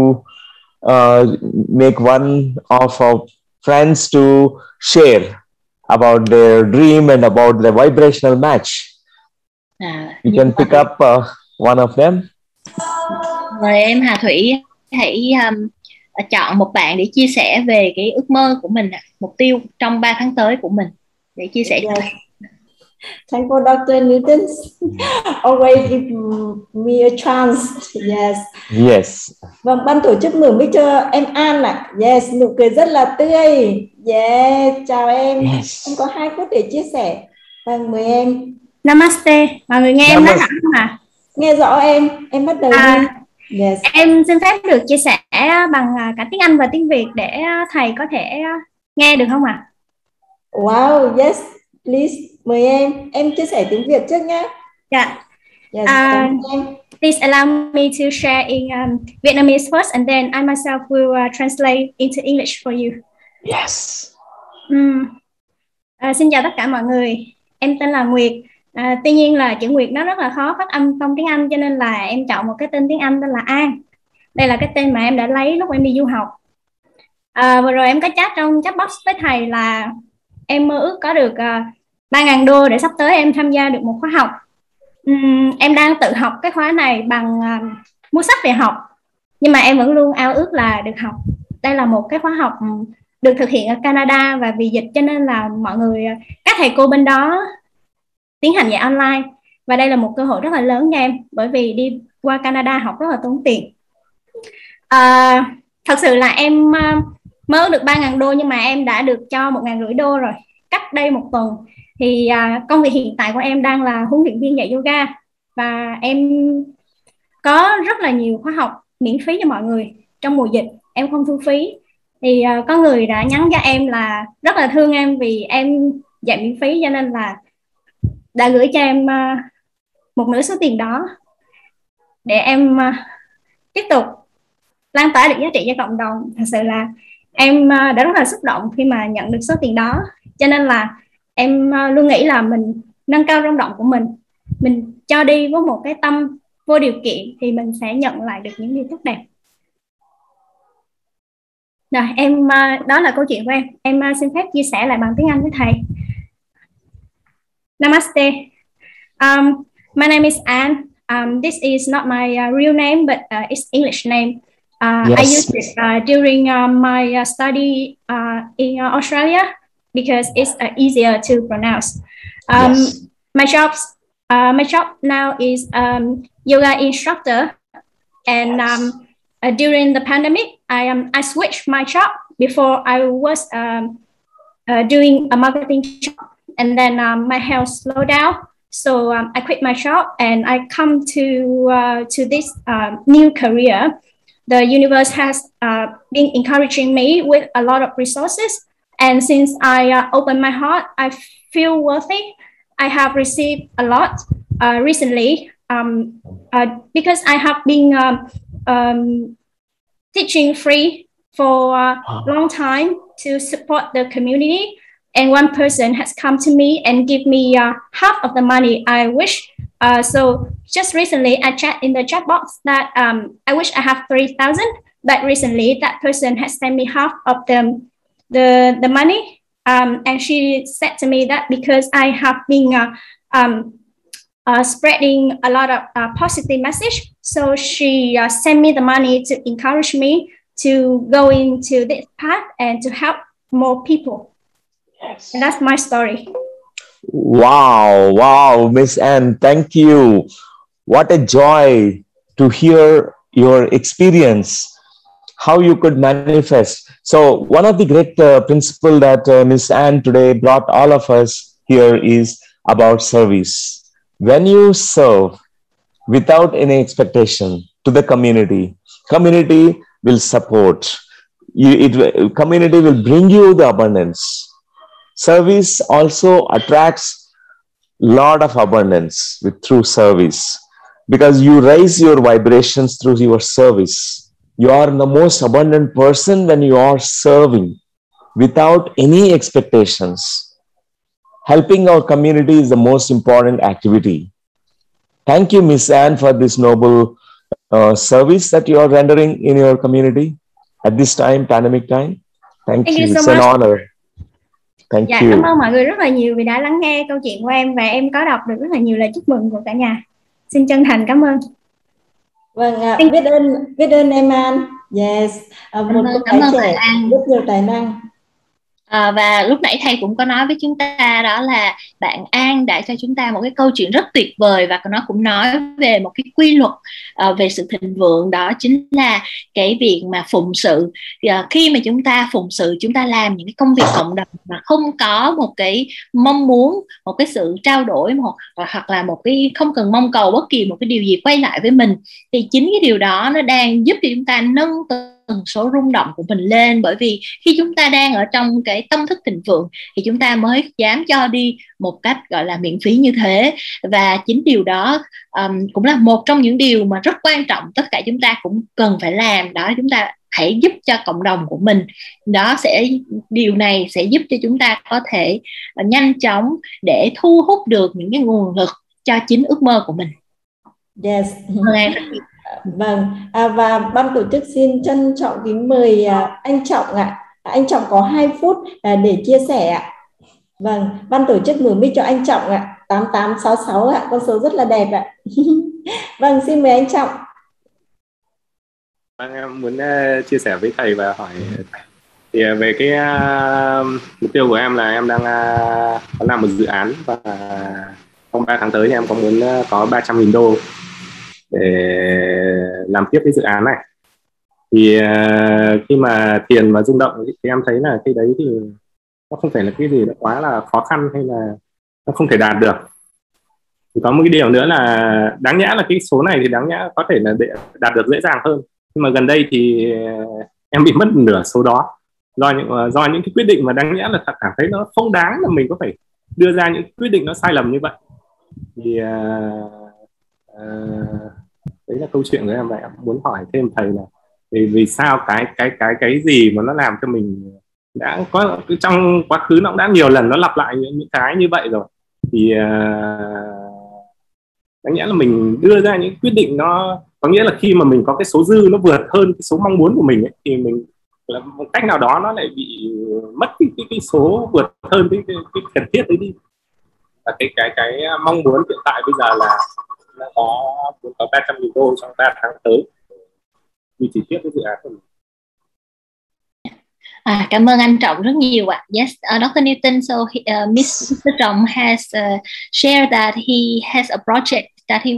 make one of our friends to share about their dream and about the vibrational match. You can pick up one of them. Mời em Hà Thủy hãy chọn một bạn để chia sẻ về cái ước mơ của mình, mục tiêu trong 3 tháng tới của mình, để chia sẻ. Thank you, Dr. Newton. Always give me a chance. Yes. Yes. Vâng, ban tổ chức mở mic cho em An ạ. Yes, nụ cười rất là tươi. Yes, chào em. Yes. Em có 2 phút để chia sẻ. Vâng, mời em. Namaste. Mọi người nghe em nói hẳn không ạ? Nghe rõ em bắt đầu đi. Yes. Em xin phép được chia sẻ bằng cả tiếng Anh và tiếng Việt để thầy có thể nghe được không ạ? Wow, yes, please, mời em. Em chia sẻ tiếng Việt trước nhé. Dạ. Yes, cảm ơn em. Please allow me to share in Vietnamese first, and then I myself will translate into English for you. Yes. Xin chào tất cả mọi người. Em tên là Nguyệt. Tuy nhiên là chữ Nguyệt nó rất là khó phát âm trong tiếng Anh, cho nên là em chọn một cái tên tiếng Anh tên là An. Đây là cái tên mà em đã lấy lúc em đi du học. Vừa rồi em có chat trong chat box với thầy là em mơ ước có được 3.000 đô để sắp tới em tham gia được một khóa học. Em đang tự học cái khóa này bằng mua sách để học, nhưng mà em vẫn luôn ao ước là được học. Đây là một cái khóa học được thực hiện ở Canada, và vì dịch cho nên là mọi người, các thầy cô bên đó tiến hành dạy online, và đây là một cơ hội rất là lớn cho em, bởi vì đi qua Canada học rất là tốn tiền. Thật sự là em mơ được 3.000 đô, nhưng mà em đã được cho 1.500 đô rồi, cách đây 1 tuần. Thì công việc hiện tại của em đang là huấn luyện viên dạy yoga, và em có rất là nhiều khóa học miễn phí cho mọi người. Trong mùa dịch em không thu phí, thì có người đã nhắn cho em là rất là thương em vì em dạy miễn phí, cho nên là đã gửi cho em một nửa số tiền đó để em tiếp tục lan tỏa được giá trị cho cộng đồng. Thật sự là em đã rất là xúc động khi mà nhận được số tiền đó, cho nên là em luôn nghĩ là mình nâng cao rung động của mình cho đi với một cái tâm vô điều kiện thì mình sẽ nhận lại được những điều tốt đẹp. Rồi, em đó là câu chuyện của em xin phép chia sẻ lại bằng tiếng Anh với thầy. Namaste. My name is Anne. This is not my real name, but it's English name. Yes. I used it during my study in Australia because it's easier to pronounce. Yes. My job now is yoga instructor, and during the pandemic, I switched my job. Before I was doing a marketing job, and then my health slowed down, so I quit my job and I come to this new career. The universe has been encouraging me with a lot of resources, and since I opened my heart, I feel worthy. I have received a lot recently because I have been teaching free for a long time to support the community, and one person has come to me and give me half of the money I wish. So just recently I chat in the chat box that I wish I have 3,000, but recently that person has sent me half of the money, and she said to me that because I have been spreading a lot of positive message, so she sent me the money to encourage me to go into this path and to help more people. Yes. And that's my story. Wow, Miss Anne, thank you. What a joy to hear your experience, how you could manifest. So one of the great principle that Miss Anne today brought all of us here is about service. When you serve without any expectation to the community will support you. Community will bring you the abundance. Service also attracts lot of abundance through service, because you raise your vibrations through your service. You are the most abundant person when you are serving without any expectations. Helping our community is the most important activity. Thank you, Miss Anne, for this noble service that you are rendering in your community at this time, pandemic time. Thank you. So it's much. An honor. Thank you. Cảm ơn mọi người rất là nhiều vì đã lắng nghe câu chuyện của em, và em có đọc được rất là nhiều lời chúc mừng của cả nhà. Xin chân thành cảm ơn. Vâng, biết ơn em An. Yes, một cô gái trẻ rất nhiều tài năng. Và lúc nãy thầy cũng có nói với chúng ta đó là bạn An đã cho chúng ta một cái câu chuyện rất tuyệt vời, và nó cũng nói về một cái quy luật về sự thịnh vượng, đó chính là cái việc mà phụng sự. Khi mà chúng ta phụng sự, chúng ta làm những cái công việc cộng đồng mà không có một cái mong muốn, một cái sự trao đổi, hoặc là một cái không cần mong cầu bất kỳ một cái điều gì quay lại với mình, thì chính cái điều đó nó đang giúp cho chúng ta nâng tần số rung động của mình lên. Bởi vì khi chúng ta đang ở trong cái tâm thức thịnh vượng thì chúng ta mới dám cho đi một cách gọi là miễn phí như thế. Và chính điều đó cũng là một trong những điều mà rất quan trọng tất cả chúng ta cũng cần phải làm, đó chúng ta hãy giúp cho cộng đồng của mình. Điều này sẽ giúp cho chúng ta có thể nhanh chóng để thu hút được những cái nguồn lực cho chính ước mơ của mình. Yes. Vâng, và ban tổ chức xin trân trọng kính mời anh Trọng ạ. Anh Trọng có 2 phút để chia sẻ ạ. Vâng, ban tổ chức mở mic cho anh Trọng ạ. 8866 ạ, con số rất là đẹp ạ. Vâng, xin mời anh Trọng. Em muốn chia sẻ với thầy và hỏi thì về cái mục tiêu của em là em đang có làm một dự án, và trong 3 tháng tới thì em có muốn có 300.000 đô để làm tiếp cái dự án này. Thì khi mà tiền và rung động thì em thấy là cái đấy thì nó không phải là cái gì nó quá là khó khăn hay là nó không thể đạt được. Thì có một cái điều nữa là đáng nhẽ là cái số này thì đáng nhẽ có thể là để đạt được dễ dàng hơn, nhưng mà gần đây thì em bị mất nửa số đó do những cái quyết định mà đáng nhẽ là thật cảm thấy nó không đáng là mình có phải đưa ra những quyết định nó sai lầm như vậy. Thì đấy là câu chuyện của em, và em muốn hỏi thêm thầy là vì sao cái gì mà nó làm cho mình đã có trong quá khứ nó cũng đã nhiều lần nó lặp lại những cái như vậy rồi, thì đáng nhẽ là mình đưa ra những quyết định nó có nghĩa là khi mà mình có cái số dư nó vượt hơn cái số mong muốn của mình ấy, thì mình là một cách nào đó nó lại bị mất cái số vượt hơn cái cần thiết đấy đi. Và cái mong muốn hiện tại bây giờ là nó có 300.000 đô trong 3 tháng tới duy trì tiếp cái dự án của mình. Cảm ơn anh Trọng rất nhiều ạ. Yes, Dr. Newton, so Mr. Trọng has shared that he has a project that we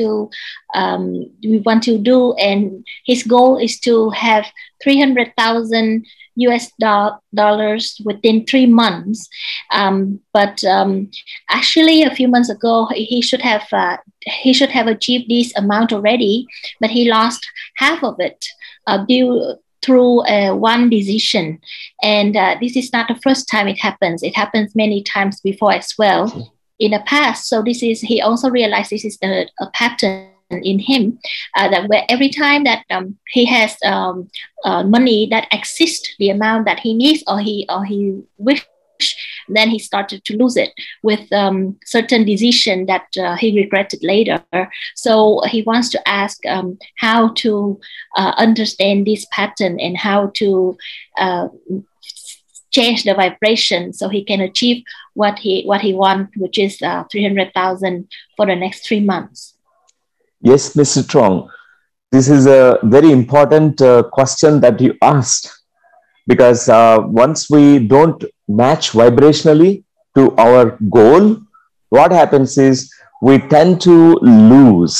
want to do, and his goal is to have 300,000 US dollars within 3 months. But actually, a few months ago, he should have achieved this amount already, but he lost half of it through one decision. And this is not the first time it happens. It happens many times before as well in the past. So he also realized this is a pattern in him, that where every time that he has money that exceeds the amount that he needs or he wish, then he started to lose it with certain decision that he regretted later. So he wants to ask how to understand this pattern and how to change the vibration so he can achieve what he wants, which is 300,000 for the next 3 months. Yes, Mr. Trong, this is a very important question that you asked, because once we don't match vibrationally to our goal, what happens is we tend to lose.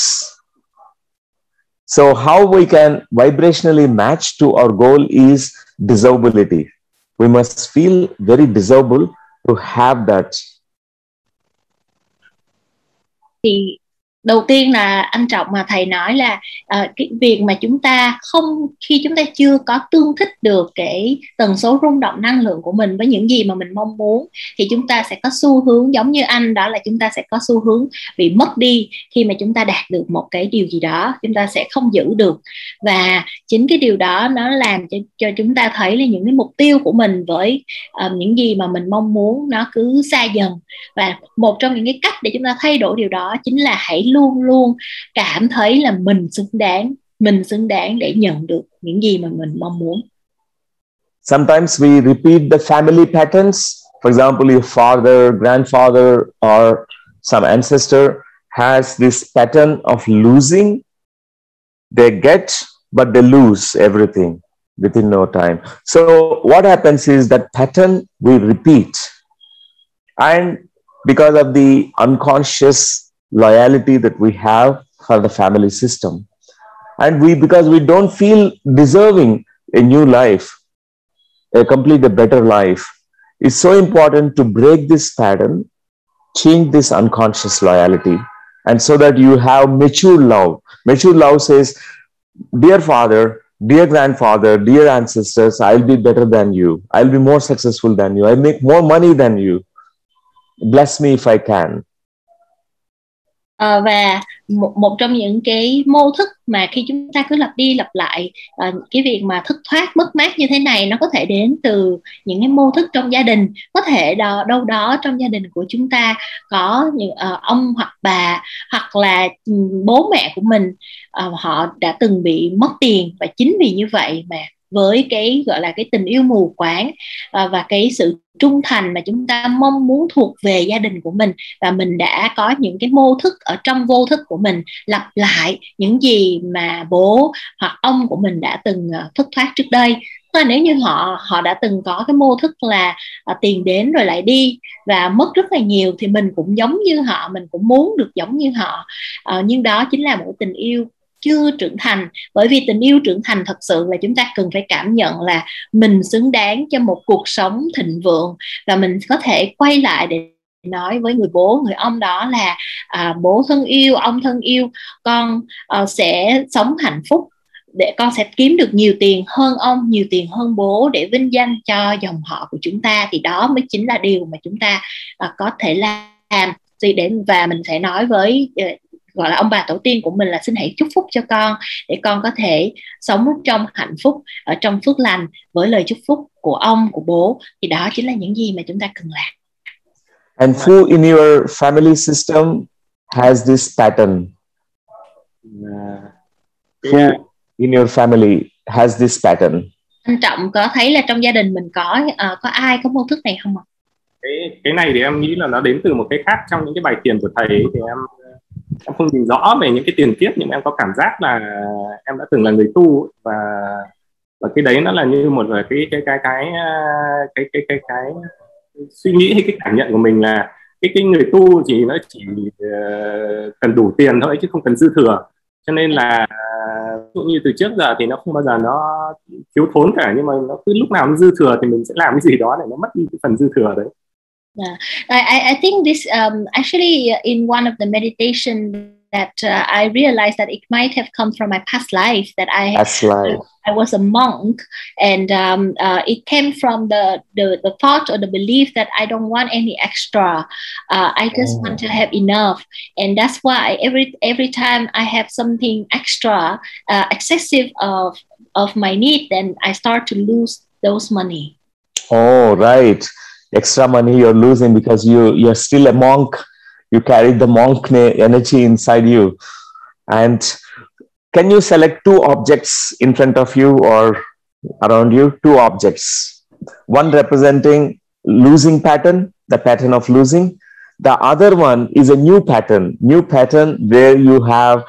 So how we can vibrationally match to our goal is desirability. We must feel very desirable to have that. Thì đầu tiên là anh Trọng mà thầy nói là cái việc mà khi chúng ta chưa có tương thích được cái tần số rung động năng lượng của mình với những gì mà mình mong muốn, thì chúng ta sẽ có xu hướng giống như anh, đó là chúng ta sẽ có xu hướng bị mất đi. Khi mà chúng ta đạt được một cái điều gì đó, chúng ta sẽ không giữ được, và chính cái điều đó nó làm cho chúng ta thấy là những cái mục tiêu của mình với những gì mà mình mong muốn nó cứ xa dần. Và một trong những cái cách để chúng ta thay đổi điều đó chính là hãy luôn luôn cảm thấy là mình xứng đáng để nhận được những gì mà mình mong muốn. Sometimes we repeat the family patterns. For example, your father, grandfather, or some ancestor has this pattern of losing. They get, but they lose everything. within no time. So what happens is that pattern will repeat, and because of the unconscious loyalty that we have for the family system, and because we don't feel deserving a new life, a better life, it's so important to break this pattern, change this unconscious loyalty, and so that you have mature love. Mature love says, dear father, dear grandfather, dear ancestors, I'll be better than you. I'll be more successful than you. I'll make more money than you. Bless me if I can. Và một trong những cái mô thức mà khi chúng ta cứ lặp đi lặp lại, cái việc mà thất thoát mất mát như thế này nó có thể đến từ những cái mô thức trong gia đình. Có thể đâu đó trong gia đình của chúng ta có những ông hoặc bà hoặc là bố mẹ của mình, họ đã từng bị mất tiền, và chính vì như vậy mà với cái gọi là cái tình yêu mù quáng và cái sự trung thành mà chúng ta mong muốn thuộc về gia đình của mình, và mình đã có những cái mô thức ở trong vô thức của mình lặp lại những gì mà bố hoặc ông của mình đã từng thất thoát trước đây. Và nếu như họ đã từng có cái mô thức là tiền đến rồi lại đi và mất rất là nhiều, thì mình cũng giống như họ, mình cũng muốn được giống như họ. Nhưng đó chính là một tình yêu chưa trưởng thành. Bởi vì tình yêu trưởng thành thật sự là chúng ta cần phải cảm nhận là mình xứng đáng cho một cuộc sống thịnh vượng, và mình có thể quay lại để nói với người bố, người ông đó là bố thân yêu, ông thân yêu, con sẽ sống hạnh phúc, để con sẽ kiếm được nhiều tiền hơn ông, nhiều tiền hơn bố để vinh danh cho dòng họ của chúng ta. Thì đó mới chính là điều mà chúng ta có thể làm. Và mình sẽ nói với gọi là ông bà tổ tiên của mình là xin hãy chúc phúc cho con, để con có thể sống trong hạnh phúc, ở trong phước lành với lời chúc phúc của ông, của bố. Thì đó chính là những gì mà chúng ta cần làm. And who in your family system has this pattern? Who in your family has this pattern? Anh Trọng có thấy là trong gia đình mình có ai có mô thức này không ạ? Cái này thì em nghĩ là nó đến từ một cái khác trong những cái bài thiền của thầy ấy, thì em không nhìn rõ về những cái tiền kiếp, nhưng em có cảm giác là em đã từng là người tu, và cái đấy nó là như một cái suy nghĩ hay cái cảm nhận của mình là cái người tu thì nó chỉ cần đủ tiền thôi chứ không cần dư thừa. Cho nên là ví dụ như từ trước giờ thì nó không bao giờ nó thiếu thốn cả, nhưng mà nó cứ lúc nào nó dư thừa thì mình sẽ làm cái gì đó để nó mất đi cái phần dư thừa đấy. I think this actually in one of the meditation that I realized that it might have come from my past life, that I was a monk, and it came from the thought or the belief that I don't want any extra. I just want to have enough, and that's why every time I have something extra, excessive of my need, then I start to lose those money. Oh, right. Extra money you're losing because you're still a monk. You carry the monk energy inside you. And can you select two objects in front of you or around you? Two objects. One representing losing pattern, the pattern of losing. The other one is a new pattern where you have,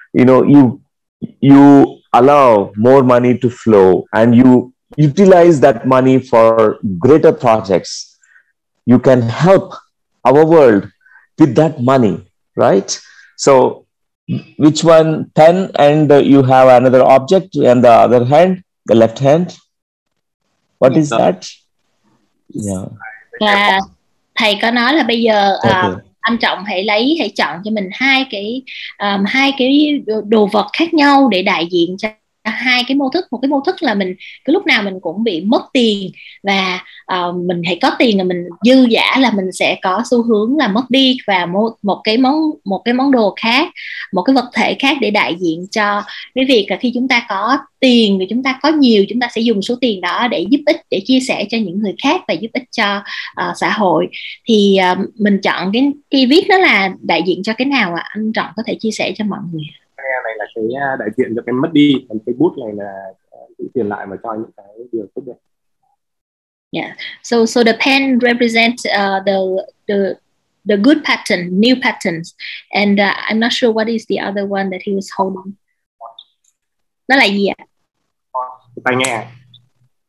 you allow more money to flow and you utilize that money for greater projects. You can help our world with that money, right? So which one? Pen, and you have another object, and the other hand, the left hand. What is that? Yeah. Và thầy có nói là bây giờ anh Trọng hãy chọn cho mình hai cái đồ vật khác nhau để đại diện cho hai cái mô thức. Một cái mô thức là mình cứ lúc nào mình cũng bị mất tiền, và mình hãy có tiền là mình dư dả là mình sẽ có xu hướng là mất đi, và một cái món đồ khác, một cái vật thể khác để đại diện cho cái việc là khi chúng ta có tiền thì chúng ta có nhiều, chúng ta sẽ dùng số tiền đó để giúp ích, để chia sẻ cho những người khác và giúp ích cho xã hội. Thì mình chọn cái viết nó là đại diện cho cái nào ạ? Anh Trọng có thể chia sẻ cho mọi người. Cái này là cái đại diện cho cái mất đi, còn cái bút này là giữ tiền lại mà cho những cái điều tốt đẹp. Yeah. So the pen represents the good pattern, new patterns, and I'm not sure what is the other one that he was holding. Nó là gì ạ? Tai nghe.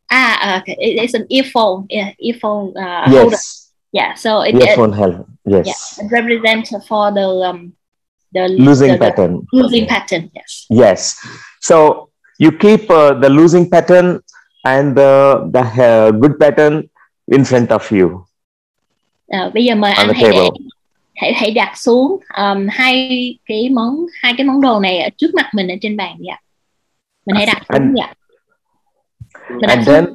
Okay. It's an earphone. Yeah, earphone Yes. holder. Yeah. So Earphone help. Yes. Yeah, it represents for the losing pattern. Losing pattern. Yes. Yes. So you keep the losing pattern and the good pattern in front of you. Bây giờ mời on anh the table. hãy đặt xuống hai cái món đồ này ở trước mặt mình ở trên bàn. Dạ. Mình hãy đặt xuống. Dạ. And then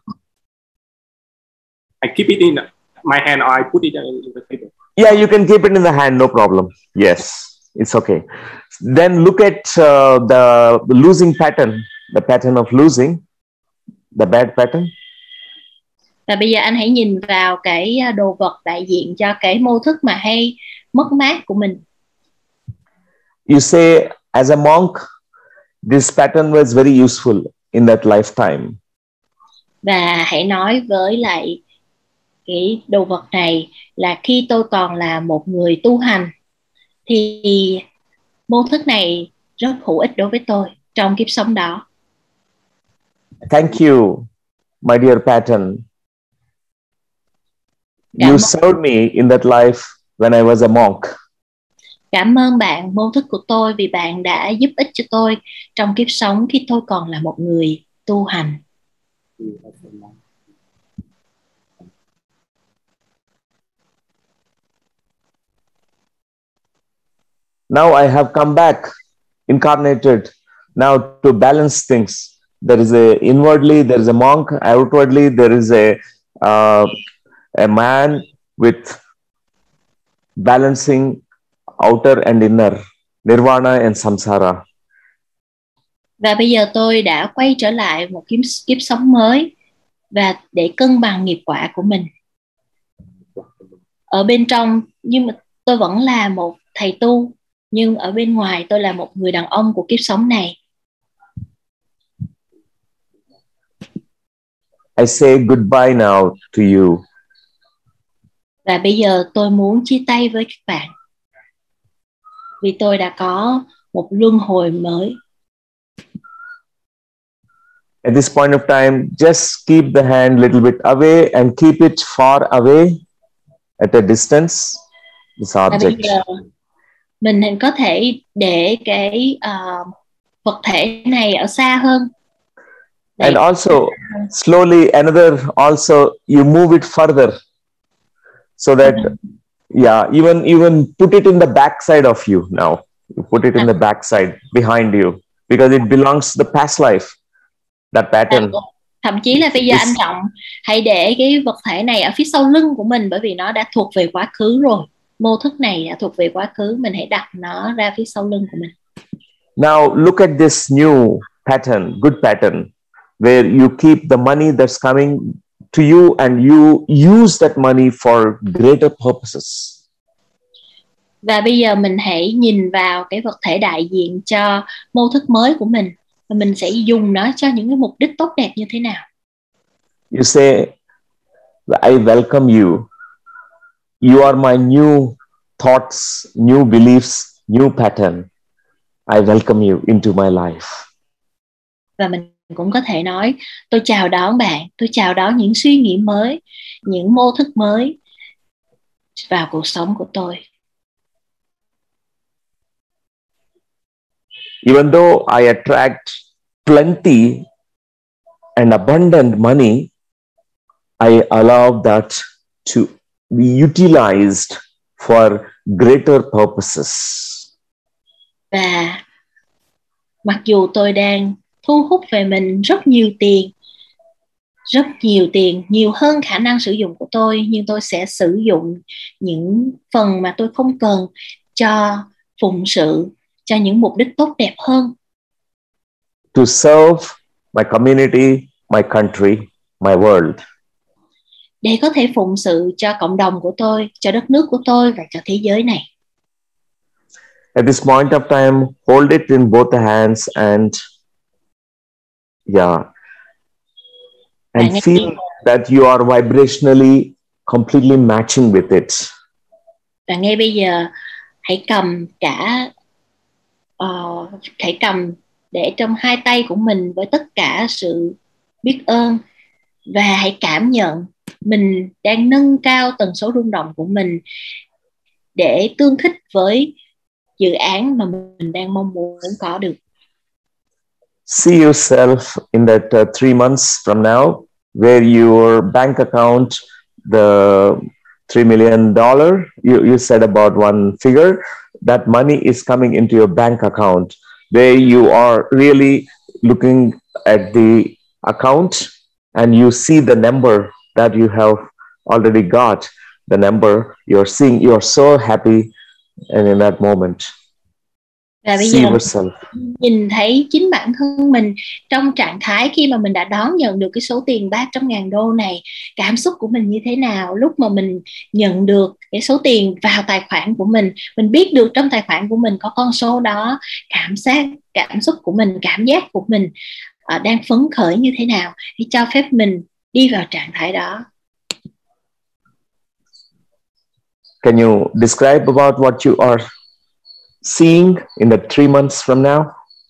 I keep it in my hand or I put it in the table. Yeah, you can keep it in the hand, no problem. Yes, it's okay. Then look at the losing pattern, the pattern of losing, the bad pattern. Và bây giờ anh hãy nhìn vào cái đồ vật đại diện cho cái mô thức mà hay mất mát của mình. You say, as a monk, this pattern was very useful in that lifetime. Và hãy nói với lại cái đồ vật này là khi tôi còn là một người tu hành thì mô thức này rất hữu ích đối với tôi trong kiếp sống đó. Thank you, my dear pattern. You served me in that life when I was a monk. Cảm ơn bạn, mô thức của tôi, vì bạn đã giúp ích cho tôi trong kiếp sống khi tôi còn là một người tu hành. Now I have come back, incarnated, now to balance things. There is inwardly, there is a monk. Outwardly, there is a man with balancing outer and inner, nirvana and samsara. Và bây giờ tôi đã quay trở lại một kiếp sống mới và để cân bằng nghiệp quả của mình. Ở bên trong, nhưng mà tôi vẫn là một thầy tu, nhưng ở bên ngoài tôi là một người đàn ông của kiếp sống này. I say goodbye now to you. Và bây giờ tôi muốn chia tay với các bạn. Vì tôi đã có một luân hồi mới. At this point of time, just keep the hand a little bit away and keep it far away at a distance. This object. Bây giờ mình có thể để cái vật thể này ở xa hơn. And also, slowly, also, you move it further so that, even put it in the back side of you now. You put it in the back side behind you because it belongs to the past life, that pattern. Thậm chí là bây giờ anh Trọng hãy để cái vật thể này ở phía sau lưng của mình bởi vì nó đã thuộc về quá khứ rồi. Mô thức này đã thuộc về quá khứ, mình hãy đặt nó ra phía sau lưng của mình. Now look at this new pattern, good pattern, where you keep the money that's coming to you and you use that money for greater purposes. Và bây giờ mình hãy nhìn vào cái vật thể đại diện cho mô thức mới của mình và mình sẽ dùng nó cho những cái mục đích tốt đẹp như thế nào. You say, I welcome you. You are my new thoughts, new beliefs, new pattern. I welcome you into my life. Và mình cũng có thể nói, tôi chào đón bạn, tôi chào đón những suy nghĩ mới, những mô thức mới vào cuộc sống của tôi. Even though I attract plenty and abundant money, I allow that to be utilized for greater purposes. Và mặc dù tôi đang thu hút về mình rất nhiều tiền, nhiều hơn khả năng sử dụng của tôi, nhưng tôi sẽ sử dụng những phần mà tôi không cần cho phụng sự, cho những mục đích tốt đẹp hơn. To serve my community, my country, my world. Để có thể phụng sự cho cộng đồng của tôi, cho đất nước của tôi và cho thế giới này. At this point of time, hold it in both the hands and feel that you are vibrationally completely matching with it. Và ngay bây giờ hãy cầm để trong hai tay của mình với tất cả sự biết ơn và hãy cảm nhận mình đang nâng cao tần số rung động của mình để tương thích với dự án mà mình đang mong muốn có được. See yourself in that 3 months from now, where your bank account, the $3 million, you said about one figure, that money is coming into your bank account, where you are really looking at the account and you see the number that you have already got, the number you're seeing, you're so happy, and in that moment, và bây see giờ yourself. nhìn thấy chính bản thân mình trong trạng thái khi mà mình đã đón nhận được cái số tiền 300.000 đô này, cảm xúc của mình như thế nào lúc mà mình nhận được cái số tiền vào tài khoản của mình biết được trong tài khoản của mình có con số đó, cảm xúc của mình, cảm giác của mình đang phấn khởi như thế nào. Hãy cho phép mình đi vào trạng thái đó. Can you describe about what you are seeing in the 3 months from now?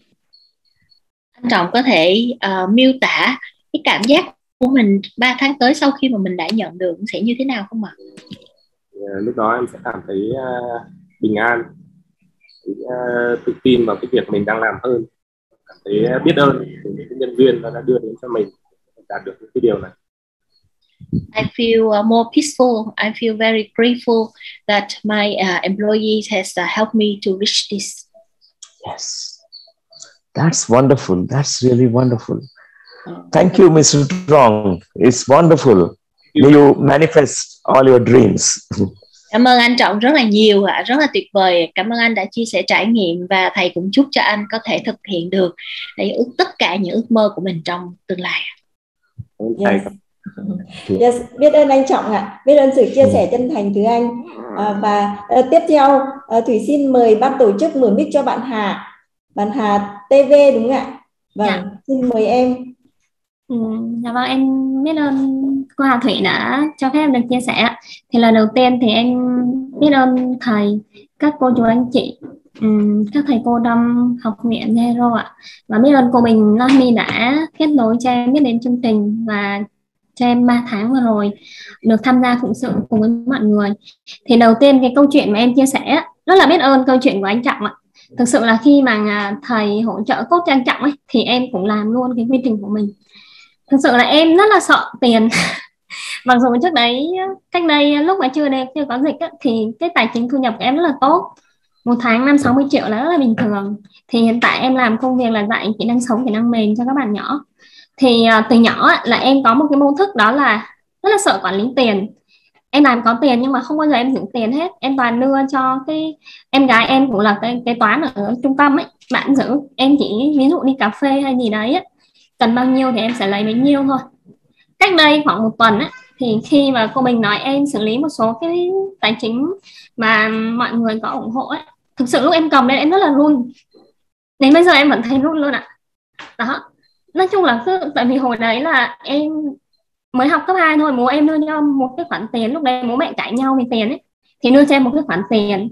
Anh Trọng có thể miêu tả cái cảm giác của mình 3 tháng tới sau khi mà mình đã nhận được sẽ như thế nào không ạ? Lúc đó em sẽ cảm thấy bình an, tự tin vào cái việc mình đang làm hơn, cảm thấy biết ơn những nhân viên đã đưa đến cho mình đạt được những cái điều này. I feel more peaceful. I feel very grateful that my employees has helped me to reach this. Yes, that's wonderful. That's really wonderful. Thank you, Mr. Strong. It's wonderful. May you manifest all your dreams. Cảm ơn anh Trọng rất là nhiều ạ, rất là tuyệt vời. Cảm ơn anh đã chia sẻ trải nghiệm và thầy cũng chúc cho anh có thể thực hiện được tất cả những ước mơ của mình trong tương lai. Yes. Yes, biết ơn anh Trọng ạ, biết ơn sự chia sẻ chân thành từ anh. Và tiếp theo Thủy xin mời ban tổ chức mở mic cho bạn Hà TV đúng không ạ? Vâng, xin mời em. Dạ vâng, em biết ơn cô Hà Thủy đã cho phép em được chia sẻ. Thì lần đầu tiên thì em biết ơn thầy, các cô chú anh chị, các thầy cô trong học viện Zero ạ, và biết ơn cô Bình Lan My đã kết nối cho em biết đến chương trình và cho em 3 tháng vừa rồi được tham gia phụng sự cùng với mọi người. Thì đầu tiên cái câu chuyện mà em chia sẻ rất là biết ơn câu chuyện của anh Trọng ạ. Thực sự là khi mà thầy hỗ trợ coach cho anh Trọng ấy, thì em cũng làm luôn cái quy trình của mình. Thực sự là em rất là sợ tiền. Mặc dù trước đấy, cách đây lúc mà chưa có dịch ấy, thì cái tài chính thu nhập của em rất là tốt, một tháng 50-60 triệu là rất là bình thường. Thì hiện tại em làm công việc là dạy kỹ năng sống, kỹ năng mềm cho các bạn nhỏ. Thì từ nhỏ là em có một cái mô thức, đó là rất là sợ quản lý tiền. Em làm có tiền nhưng mà không bao giờ em giữ tiền hết. Em toàn đưa cho cái em gái em, cũng là cái toán ở trung tâm ấy, bạn giữ. Em chỉ ví dụ đi cà phê hay gì đấy ấy, cần bao nhiêu thì em sẽ lấy bấy nhiêu thôi. Cách đây khoảng 1 tuần ấy, thì khi mà cô Bình nói em xử lý một số cái tài chính mà mọi người có ủng hộ ấy, thực sự lúc em cầm lên em rất là run. Đến bây giờ em vẫn thấy run luôn ạ. Đó, nói chung là tại vì hồi đấy là em mới học cấp 2 thôi, bố em đưa cho một cái khoản tiền, lúc đấy bố mẹ cãi nhau về tiền ấy, thì đưa cho em một cái khoản tiền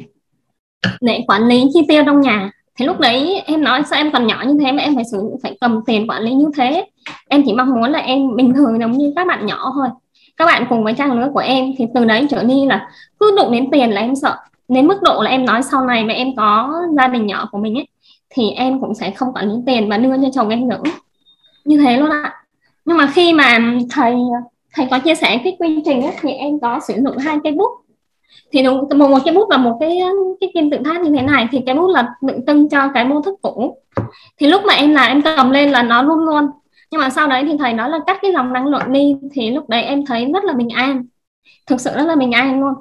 để quản lý chi tiêu trong nhà. Thì lúc đấy em nói sao em còn nhỏ như thế mà em phải cầm tiền quản lý như thế. Em chỉ mong muốn là em bình thường giống như các bạn nhỏ thôi, các bạn cùng với trang lứa của em. Thì từ đấy trở đi là cứ đụng đến tiền là em sợ, đến mức độ là em nói sau này mà em có gia đình nhỏ của mình ấy, thì em cũng sẽ không quản lý tiền và đưa cho chồng em giữ, như thế luôn ạ. Nhưng mà khi mà thầy có chia sẻ cái quy trình ấy, thì em có sử dụng 2 cây bút. Thì một cái bút và một cái kim tự tháp như thế này, thì cái bút là tượng trưng cho cái mô thức cũ. Thì lúc mà em cầm lên là nó luôn luôn. Nhưng mà sau đấy thì thầy nói là cắt cái dòng năng lượng đi, thì lúc đấy em thấy rất là bình an, thực sự rất là bình an luôn.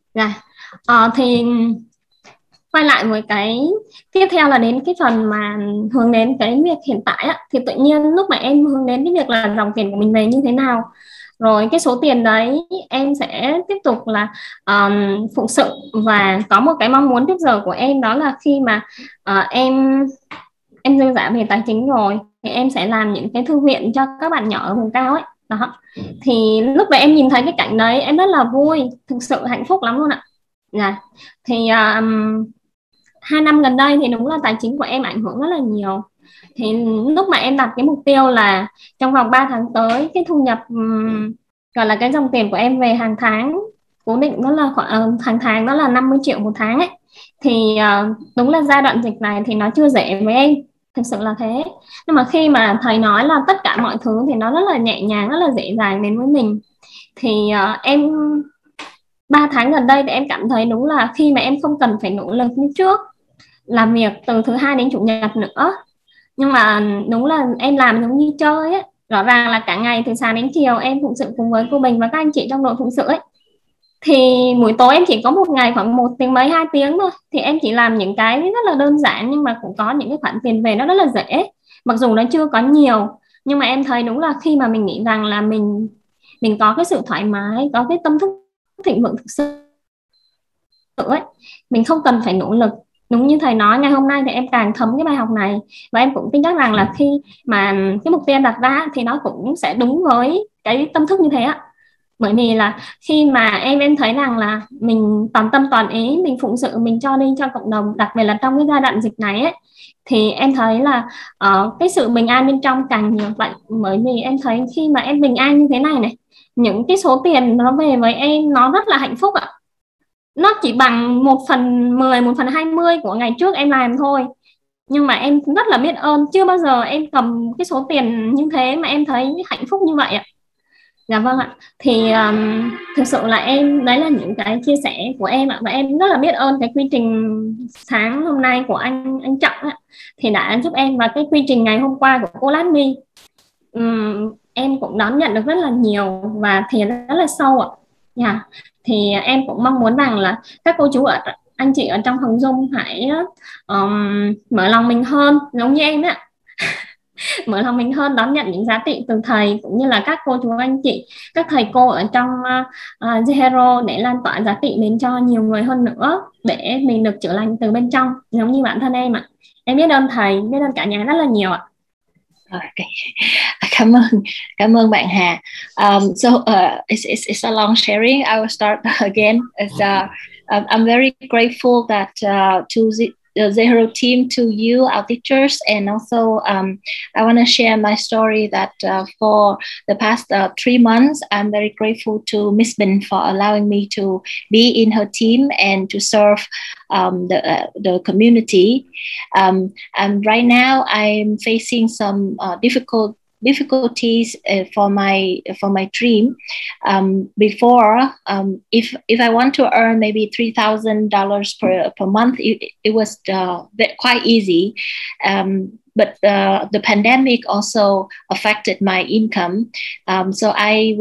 Thì quay lại với cái tiếp theo là đến cái phần mà hướng đến cái việc hiện tại á, thì tự nhiên lúc mà em hướng đến cái việc là dòng tiền của mình về như thế nào, rồi cái số tiền đấy em sẽ tiếp tục là phụng sự. Và có một cái mong muốn trước giờ của em, đó là khi mà em dư giả về tài chính rồi thì em sẽ làm những cái thư viện cho các bạn nhỏ ở vùng cao ấy. Đó, thì lúc mà em nhìn thấy cái cảnh đấy em rất là vui, thực sự hạnh phúc lắm luôn ạ. Thì 2 năm gần đây thì đúng là tài chính của em ảnh hưởng rất là nhiều. Thì lúc mà em đặt cái mục tiêu là trong vòng 3 tháng tới cái thu nhập gọi là cái dòng tiền của em về hàng tháng cố định đó là hàng tháng đó là 50 triệu một tháng ấy, thì đúng là giai đoạn dịch này thì nó chưa dễ với em, thực sự là thế. Nhưng mà khi mà thầy nói là tất cả mọi thứ thì nó rất là nhẹ nhàng, rất là dễ dàng đến với mình, thì em 3 tháng gần đây thì em cảm thấy đúng là khi mà em không cần phải nỗ lực như trước, làm việc từ thứ hai đến chủ nhật nữa, nhưng mà đúng là em làm giống như chơi ấy. Rõ ràng là cả ngày từ sáng đến chiều em phụng sự cùng với cô Bình và các anh chị trong đội phụng sự ấy, thì buổi tối em chỉ có một ngày khoảng 1 tiếng mấy 2 tiếng thôi, thì em chỉ làm những cái rất là đơn giản nhưng mà cũng có những cái khoản tiền về nó rất là dễ, mặc dù nó chưa có nhiều. Nhưng mà em thấy đúng là khi mà mình nghĩ rằng là mình có cái sự thoải mái, có cái tâm thức thịnh vượng thực sự ấy, mình không cần phải nỗ lực. Đúng như thầy nói, ngày hôm nay thì em càng thấm cái bài học này, và em cũng tin chắc rằng là khi mà cái mục tiêu đặt ra thì nó cũng sẽ đúng với cái tâm thức như thế ạ. Bởi vì là khi mà em thấy rằng là mình toàn tâm toàn ý, mình phụng sự, mình cho đi cho cộng đồng, đặc biệt là trong cái giai đoạn dịch này ấy, thì em thấy là cái sự bình an bên trong càng nhiều vậy. Bởi vì em thấy khi mà em bình an như thế này này, những cái số tiền nó về với em nó rất là hạnh phúc ạ. Nó chỉ bằng 1/10, 1/20 của ngày trước em làm thôi, nhưng mà em rất là biết ơn, chưa bao giờ em cầm cái số tiền như thế mà em thấy hạnh phúc như vậy ạ. Dạ vâng ạ. Thì thực sự là em, đấy là những cái chia sẻ của em ạ, và em rất là biết ơn cái quy trình sáng hôm nay của anh Trọng ạ, thì đã giúp em, và cái quy trình ngày hôm qua của cô Lát My, em cũng đón nhận được rất là nhiều và thiền rất là sâu ạ. Dạ. Thì em cũng mong muốn rằng là các cô chú anh chị ở trong phòng Zoom hãy mở lòng mình hơn, giống như em ạ. Mở lòng mình hơn, đón nhận những giá trị từ thầy, cũng như là các cô chú anh chị, các thầy cô ở trong Zero, để lan tỏa giá trị đến cho nhiều người hơn nữa, để mình được chữa lành từ bên trong, giống như bản thân em ạ. Em biết ơn thầy, biết ơn cả nhà rất là nhiều ạ. Okay. Cảm ơn bạn Hà. So it's a long sharing. I will start again. I'm very grateful that to the Zero team, to you, our teachers, and also I want to share my story that for the past 3 months, I'm very grateful to Miss Bin for allowing me to be in her team and to serve the community. And right now, I'm facing some difficulties for my dream. Before, if I want to earn maybe $3,000 per month, it was quite easy. But the pandemic also affected my income. So I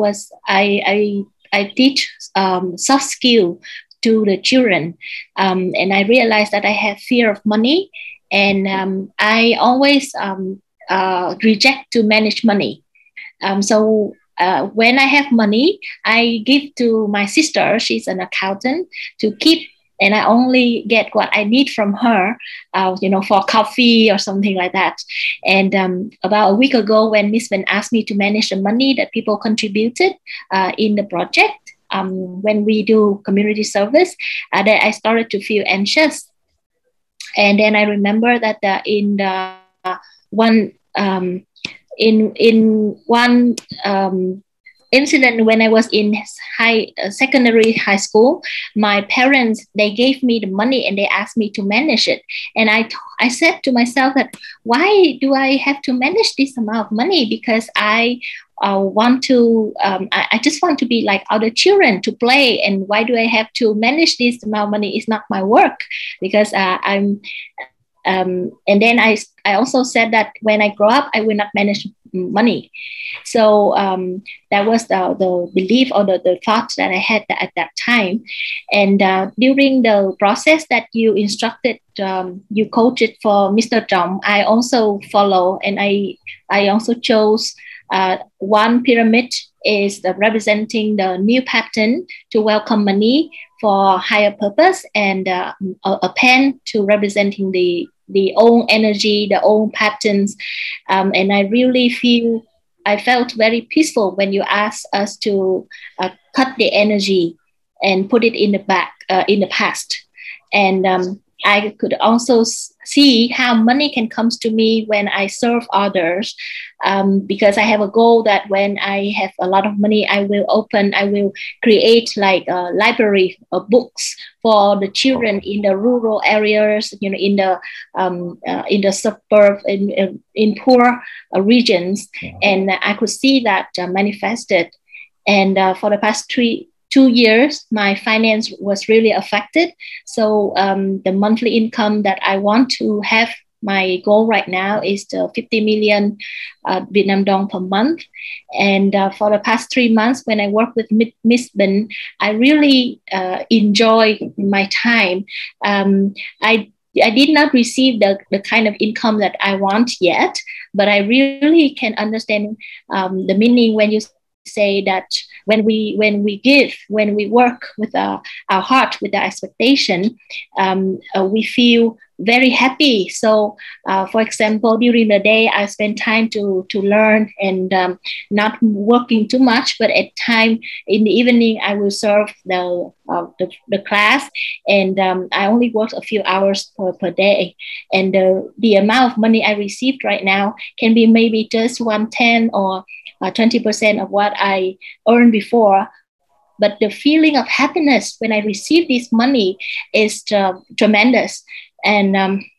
teach soft skill to the children, and I realized that I have fear of money, and I always reject to manage money. So when I have money, I give to my sister. She's an accountant, to keep, and I only get what I need from her, for coffee or something like that. And about a week ago, when Miss Ben asked me to manage the money that people contributed in the project, when we do community service, that I started to feel anxious. And then I remember that in one incident when I was in secondary high school, my parents, they gave me the money and they asked me to manage it. And I said to myself that, why do I have to manage this amount of money? Because I want to, I just want to be like other children, to play. And why do I have to manage this amount of money? It's not my work, because and then I also said that when I grow up, I will not manage money. So that was the belief or the thoughts that I had at that time. And during the process that you instructed, you coached for Mr. Chong, I also follow, and I also chose one pyramid is representing the new pattern to welcome money for higher purpose, and a pen to representing the own energy, the own patterns. And I felt very peaceful when you asked us to cut the energy and put it in the back, in the past. And I could also see how money can come to me when I serve others, because I have a goal that when I have a lot of money, I will create like a library of books for the children in the rural areas, you know, in the suburb, in poor regions, and I could see that manifested. And for the past 2 years, my finance was really affected. So the monthly income that I want to have, my goal right now is the 50 million Vietnam dong per month. And for the past 3 months, when I work with Miss Bin, I really enjoy my time. I did not receive the kind of income that I want yet, but I really can understand the meaning when you say that when we give, when we work with our heart, with our expectation, we feel very happy. So for example, during the day I spend time to learn and not working too much, but at time in the evening I will serve the class, and I only work a few hours per day, and the amount of money I received right now can be maybe just 1/10 or 20% of what I earned before. But the feeling of happiness when I receive this money is tremendous. And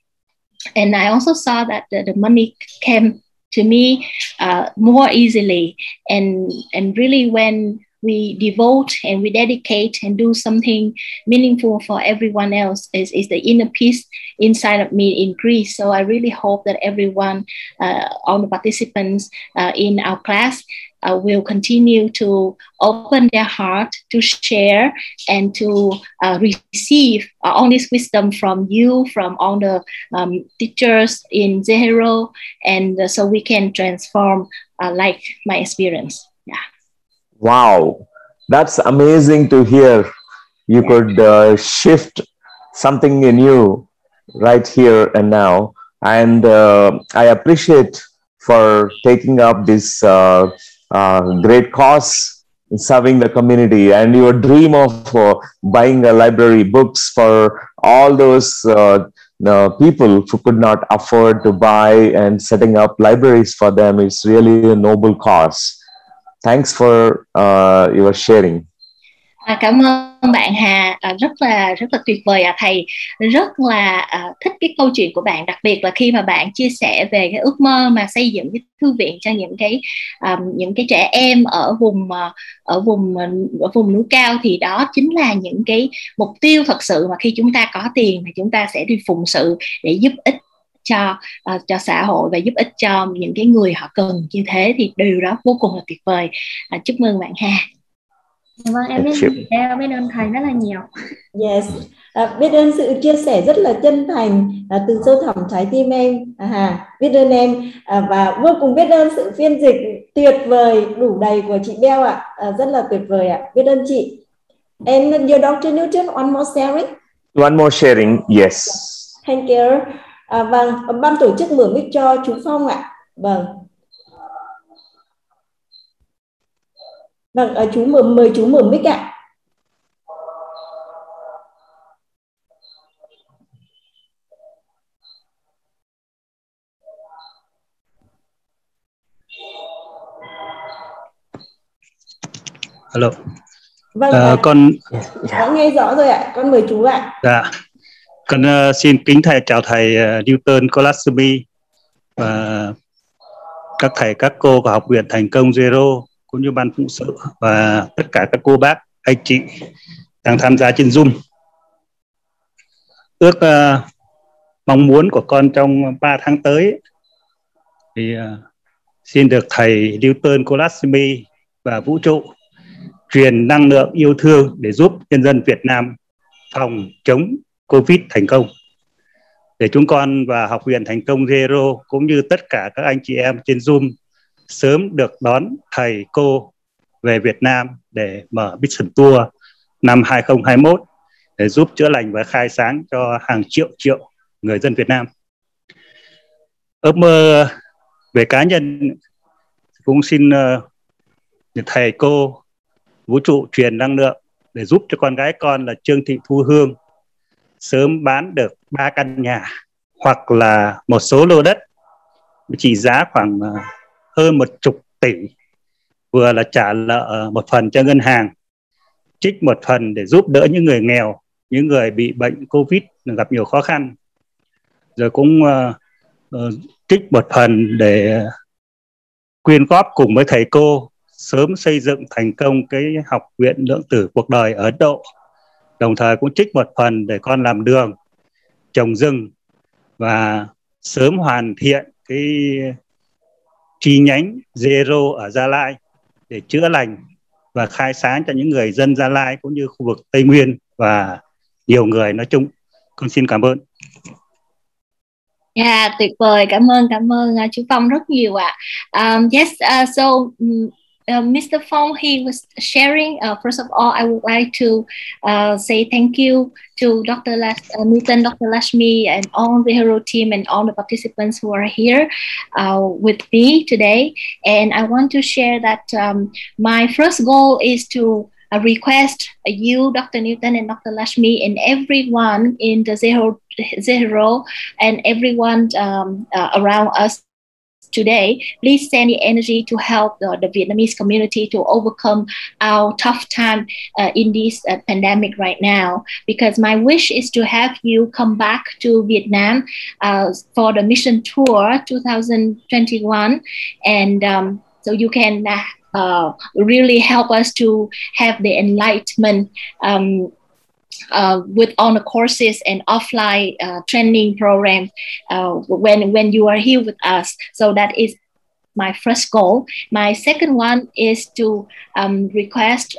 I also saw that the money came to me more easily. And really, when we devote and we dedicate and do something meaningful for everyone else, is the inner peace inside of me increase. So I really hope that everyone, all the participants in our class, will continue to open their heart to share and to receive all this wisdom from you, from all the teachers in Zehero, and so we can transform like my experience. Yeah. Wow, that's amazing to hear. You could shift something in you right here and now. And I appreciate for taking up this great cause in serving the community, and your dream of buying a library, books for all those people who could not afford to buy, and setting up libraries for them is really a noble cause. Thanks for your sharing. Cảm ơn bạn Hà, rất là tuyệt vời thầy rất là thích cái câu chuyện của bạn, đặc biệt là khi mà bạn chia sẻ về cái ước mơ mà xây dựng cái thư viện cho những cái trẻ em ở vùng núi cao, thì đó chính là những cái mục tiêu thật sự mà khi chúng ta có tiền thì chúng ta sẽ đi phụng sự để giúp ích cho xã hội và giúp ích cho những cái người họ cần như thế, thì điều đó vô cùng là tuyệt vời. Chúc mừng bạn Hà. Vâng, em biết ơn thầy rất là nhiều. Yes, biết ơn sự chia sẻ rất là chân thành từ sâu thẳm trái tim em. Biết ơn em và vô cùng biết ơn sự phiên dịch tuyệt vời đủ đầy của chị Bell ạ. Rất là tuyệt vời ạ. Biết ơn chị. And your Dr. Newton, one more sharing. One more sharing, yes. Thank you. Vâng, ban tổ chức mở mic cho chú Phong ạ. Vâng. Vâng, mời chú mở mic ạ. Hello. Vâng, con đã nghe rõ rồi ạ. Con mời chú ạ. Dạ. Con xin kính chào thầy Newton Kolasby và các thầy các cô của Học viện Thành công Zehero, cũng như ban phụ sự và tất cả các cô bác anh chị đang tham gia trên Zoom. Ước mong muốn của con trong 3 tháng tới thì xin được thầy Newton Kolasby và vũ trụ truyền năng lượng yêu thương để giúp nhân dân Việt Nam phòng chống Covid thành công. Để chúng con và Học viện Thành công Zehero cũng như tất cả các anh chị em trên Zoom sớm được đón thầy cô về Việt Nam để mở Mission Tour năm 2021 để giúp chữa lành và khai sáng cho hàng triệu người dân Việt Nam. Ước mơ về cá nhân cũng xin thầy cô vũ trụ truyền năng lượng để giúp cho con gái con là Trương Thị Thu Hương sớm bán được 3 căn nhà hoặc là một số lô đất trị giá khoảng hơn 10 tỷ, vừa là trả nợ một phần cho ngân hàng, trích một phần để giúp đỡ những người nghèo, những người bị bệnh Covid gặp nhiều khó khăn, rồi cũng trích một phần để quyên góp cùng với thầy cô sớm xây dựng thành công cái học viện lượng tử cuộc đời ở Ấn Độ. Đồng thời cũng trích một phần để con làm đường, trồng rừng và sớm hoàn thiện cái chi nhánh Zero ở Gia Lai để chữa lành và khai sáng cho những người dân Gia Lai cũng như khu vực Tây Nguyên và nhiều người nói chung. Con xin cảm ơn. Yeah, tuyệt vời, cảm ơn chú Phong rất nhiều ạ. Mr. Phong, he was sharing. First of all, I would like to say thank you to Dr. Newton, Dr. Lashmi, and all the Hero team and all the participants who are here with me today. And I want to share that my first goal is to request you, Dr. Newton and Dr. Lashmi, and everyone in the Zero and everyone around us today, please send the energy to help the Vietnamese community to overcome our tough time in this pandemic right now. Because my wish is to have you come back to Vietnam for the mission tour 2021, and so you can really help us to have the enlightenment with all the courses and offline training programs when you are here with us. So that is my first goal. My second one is to request,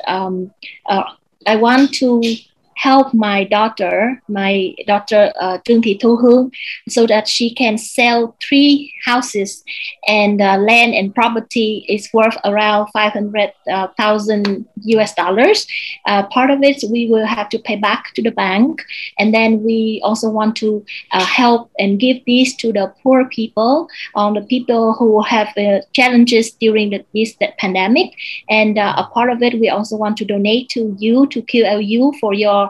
I want to help my daughter Trương Thị Thu Hương, so that she can sell 3 houses, and land and property is worth around $500,000 US. Part of it we will have to pay back to the bank, and then we also want to help and give these to the poor people, the people who have challenges during this pandemic. And a part of it we also want to donate to you, to QLU, for your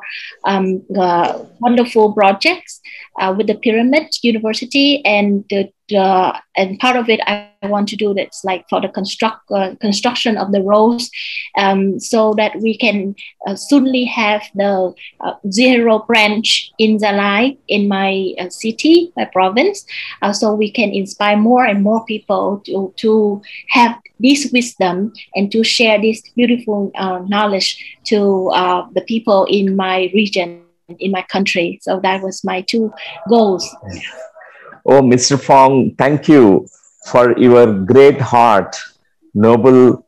wonderful projects with the Pyramid University, and and part of it I want to do that's like for the construction of the roads, so that we can soonly have the Zero branch in Gia Lai, in my city, my province, so we can inspire more and more people to have this wisdom and to share this beautiful knowledge to the people in my region, in my country. So that was my 2 goals. Oh, Mr. Phong, thank you for your great heart, noble,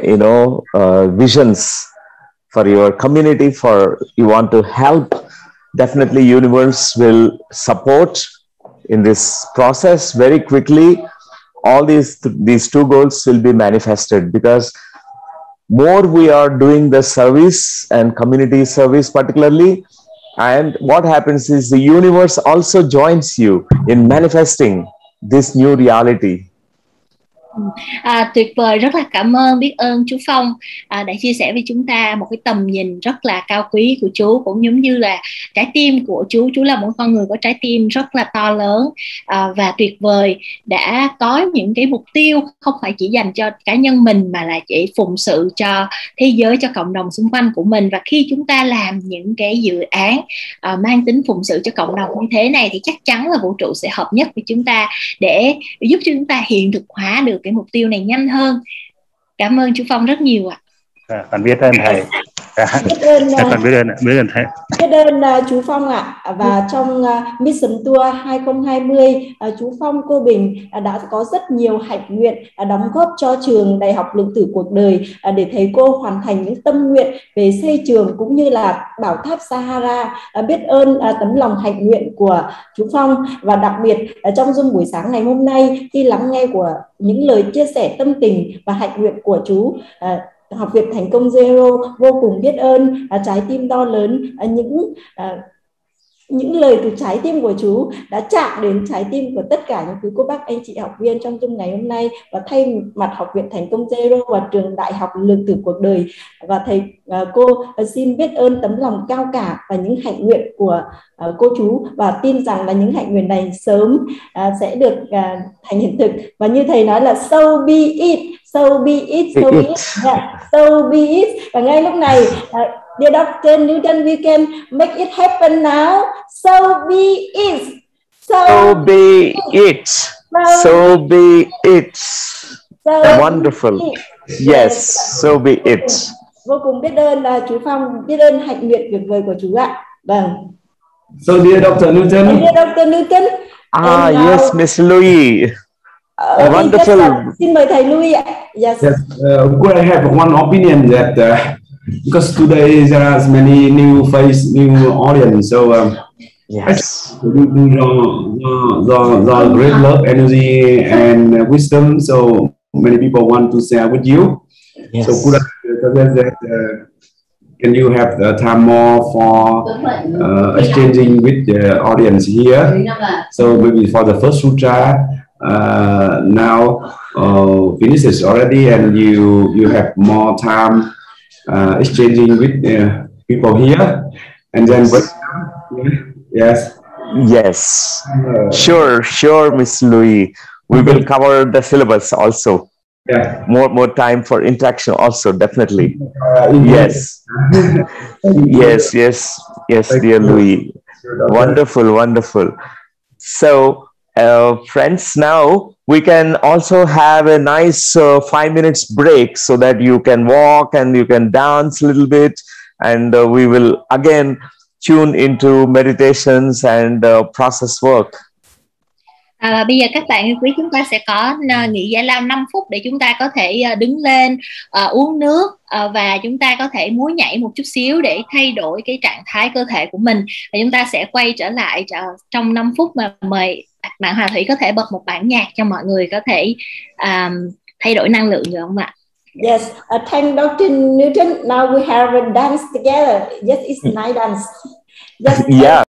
visions for your community. For you want to help. Definitely, universe will support in this process very quickly. All these 2 goals will be manifested, because more we are doing the service and community service particularly, and what happens is the universe also joins you in manifesting this new reality. Tuyệt vời, rất là cảm ơn, biết ơn chú Phong đã chia sẻ với chúng ta một cái tầm nhìn rất là cao quý của chú, cũng giống như là trái tim của chú. Chú là một con người có trái tim rất là to lớn và tuyệt vời, đã có những cái mục tiêu không phải chỉ dành cho cá nhân mình, mà là chỉ phụng sự cho thế giới, cho cộng đồng xung quanh của mình. Và khi chúng ta làm những cái dự án mang tính phụng sự cho cộng đồng như thế này, thì chắc chắn là vũ trụ sẽ hợp nhất với chúng ta để giúp cho chúng ta hiện thực hóa được cái mục tiêu này nhanh hơn. Cảm ơn chú Phong rất nhiều ạ. Con biết ơn thầy. Con biết ơn thầy. Biết ơn chú Phong ạ. Và trong Mission Tour 2020, chú Phong Cô Bình đã có rất nhiều hạnh nguyện đóng góp cho trường Đại học Lượng Tử Cuộc Đời để thầy cô hoàn thành những tâm nguyện về xây trường cũng như là bảo tháp Sahara. Biết ơn tấm lòng hạnh nguyện của chú Phong, và đặc biệt trong Zoom buổi sáng ngày hôm nay, khi lắng nghe của những lời chia sẻ tâm tình và hạnh nguyện của chú, Học viện Thành công Zero vô cùng biết ơn trái tim to lớn, những những lời từ trái tim của chú đã chạm đến trái tim của tất cả những quý cô bác anh chị học viên trong Zoom ngày hôm nay. Và thay mặt Học viện Thành công Zero và trường Đại học Lượng tử cuộc đời và thầy cô xin biết ơn tấm lòng cao cả và những hạnh nguyện của cô chú, và tin rằng là những hạnh nguyện này sớm sẽ được thành hiện thực. Và như thầy nói là so be it, so be it, so be it, so be it. Và ngay lúc này dear Dr. Newton, we can make it happen now. So be it. So be it. So be it. Wonderful. Yes, so be it. Vô cùng biết ơn chú Phong, biết ơn hạnh nguyện tuyệt vời của chú ạ. Vâng. So dear Dr. Newton. Dear Dr. Newton. Yes, Miss Louis. Wonderful. Xin mời thầy Louis ạ. Yes. Could I have one opinion that because today there are many new face, new audience, so yes, the great love, energy, and wisdom. So many people want to share with you. Yes. So could I suggest that can you have the time more for exchanging with the audience here? So maybe for the first sutra now finishes already, and you have more time exchanging with people here, and then yes. Yes, sure, Miss Louis. We will cover the syllabus also. Yeah. More time for interaction also, definitely. Yes. yes, dear Louis. Wonderful. So, friends, now we can also have a nice 5 minutes break so that you can walk and you can dance a little bit, and we will again tune into meditations and process work. Và bây giờ các bạn yêu quý, chúng ta sẽ có nghỉ giải lao 5 phút để chúng ta có thể đứng lên, uống nước và chúng ta có thể múa nhảy một chút xíu để thay đổi cái trạng thái cơ thể của mình. Và chúng ta sẽ quay trở lại trong 5 phút mà mời bạn Hòa Thủy có thể bật một bản nhạc cho mọi người có thể thay đổi năng lượng được không ạ? Yes, thank Dr. Newton. Now we have a dance together. Yes, it's night dance. Yes. Yeah.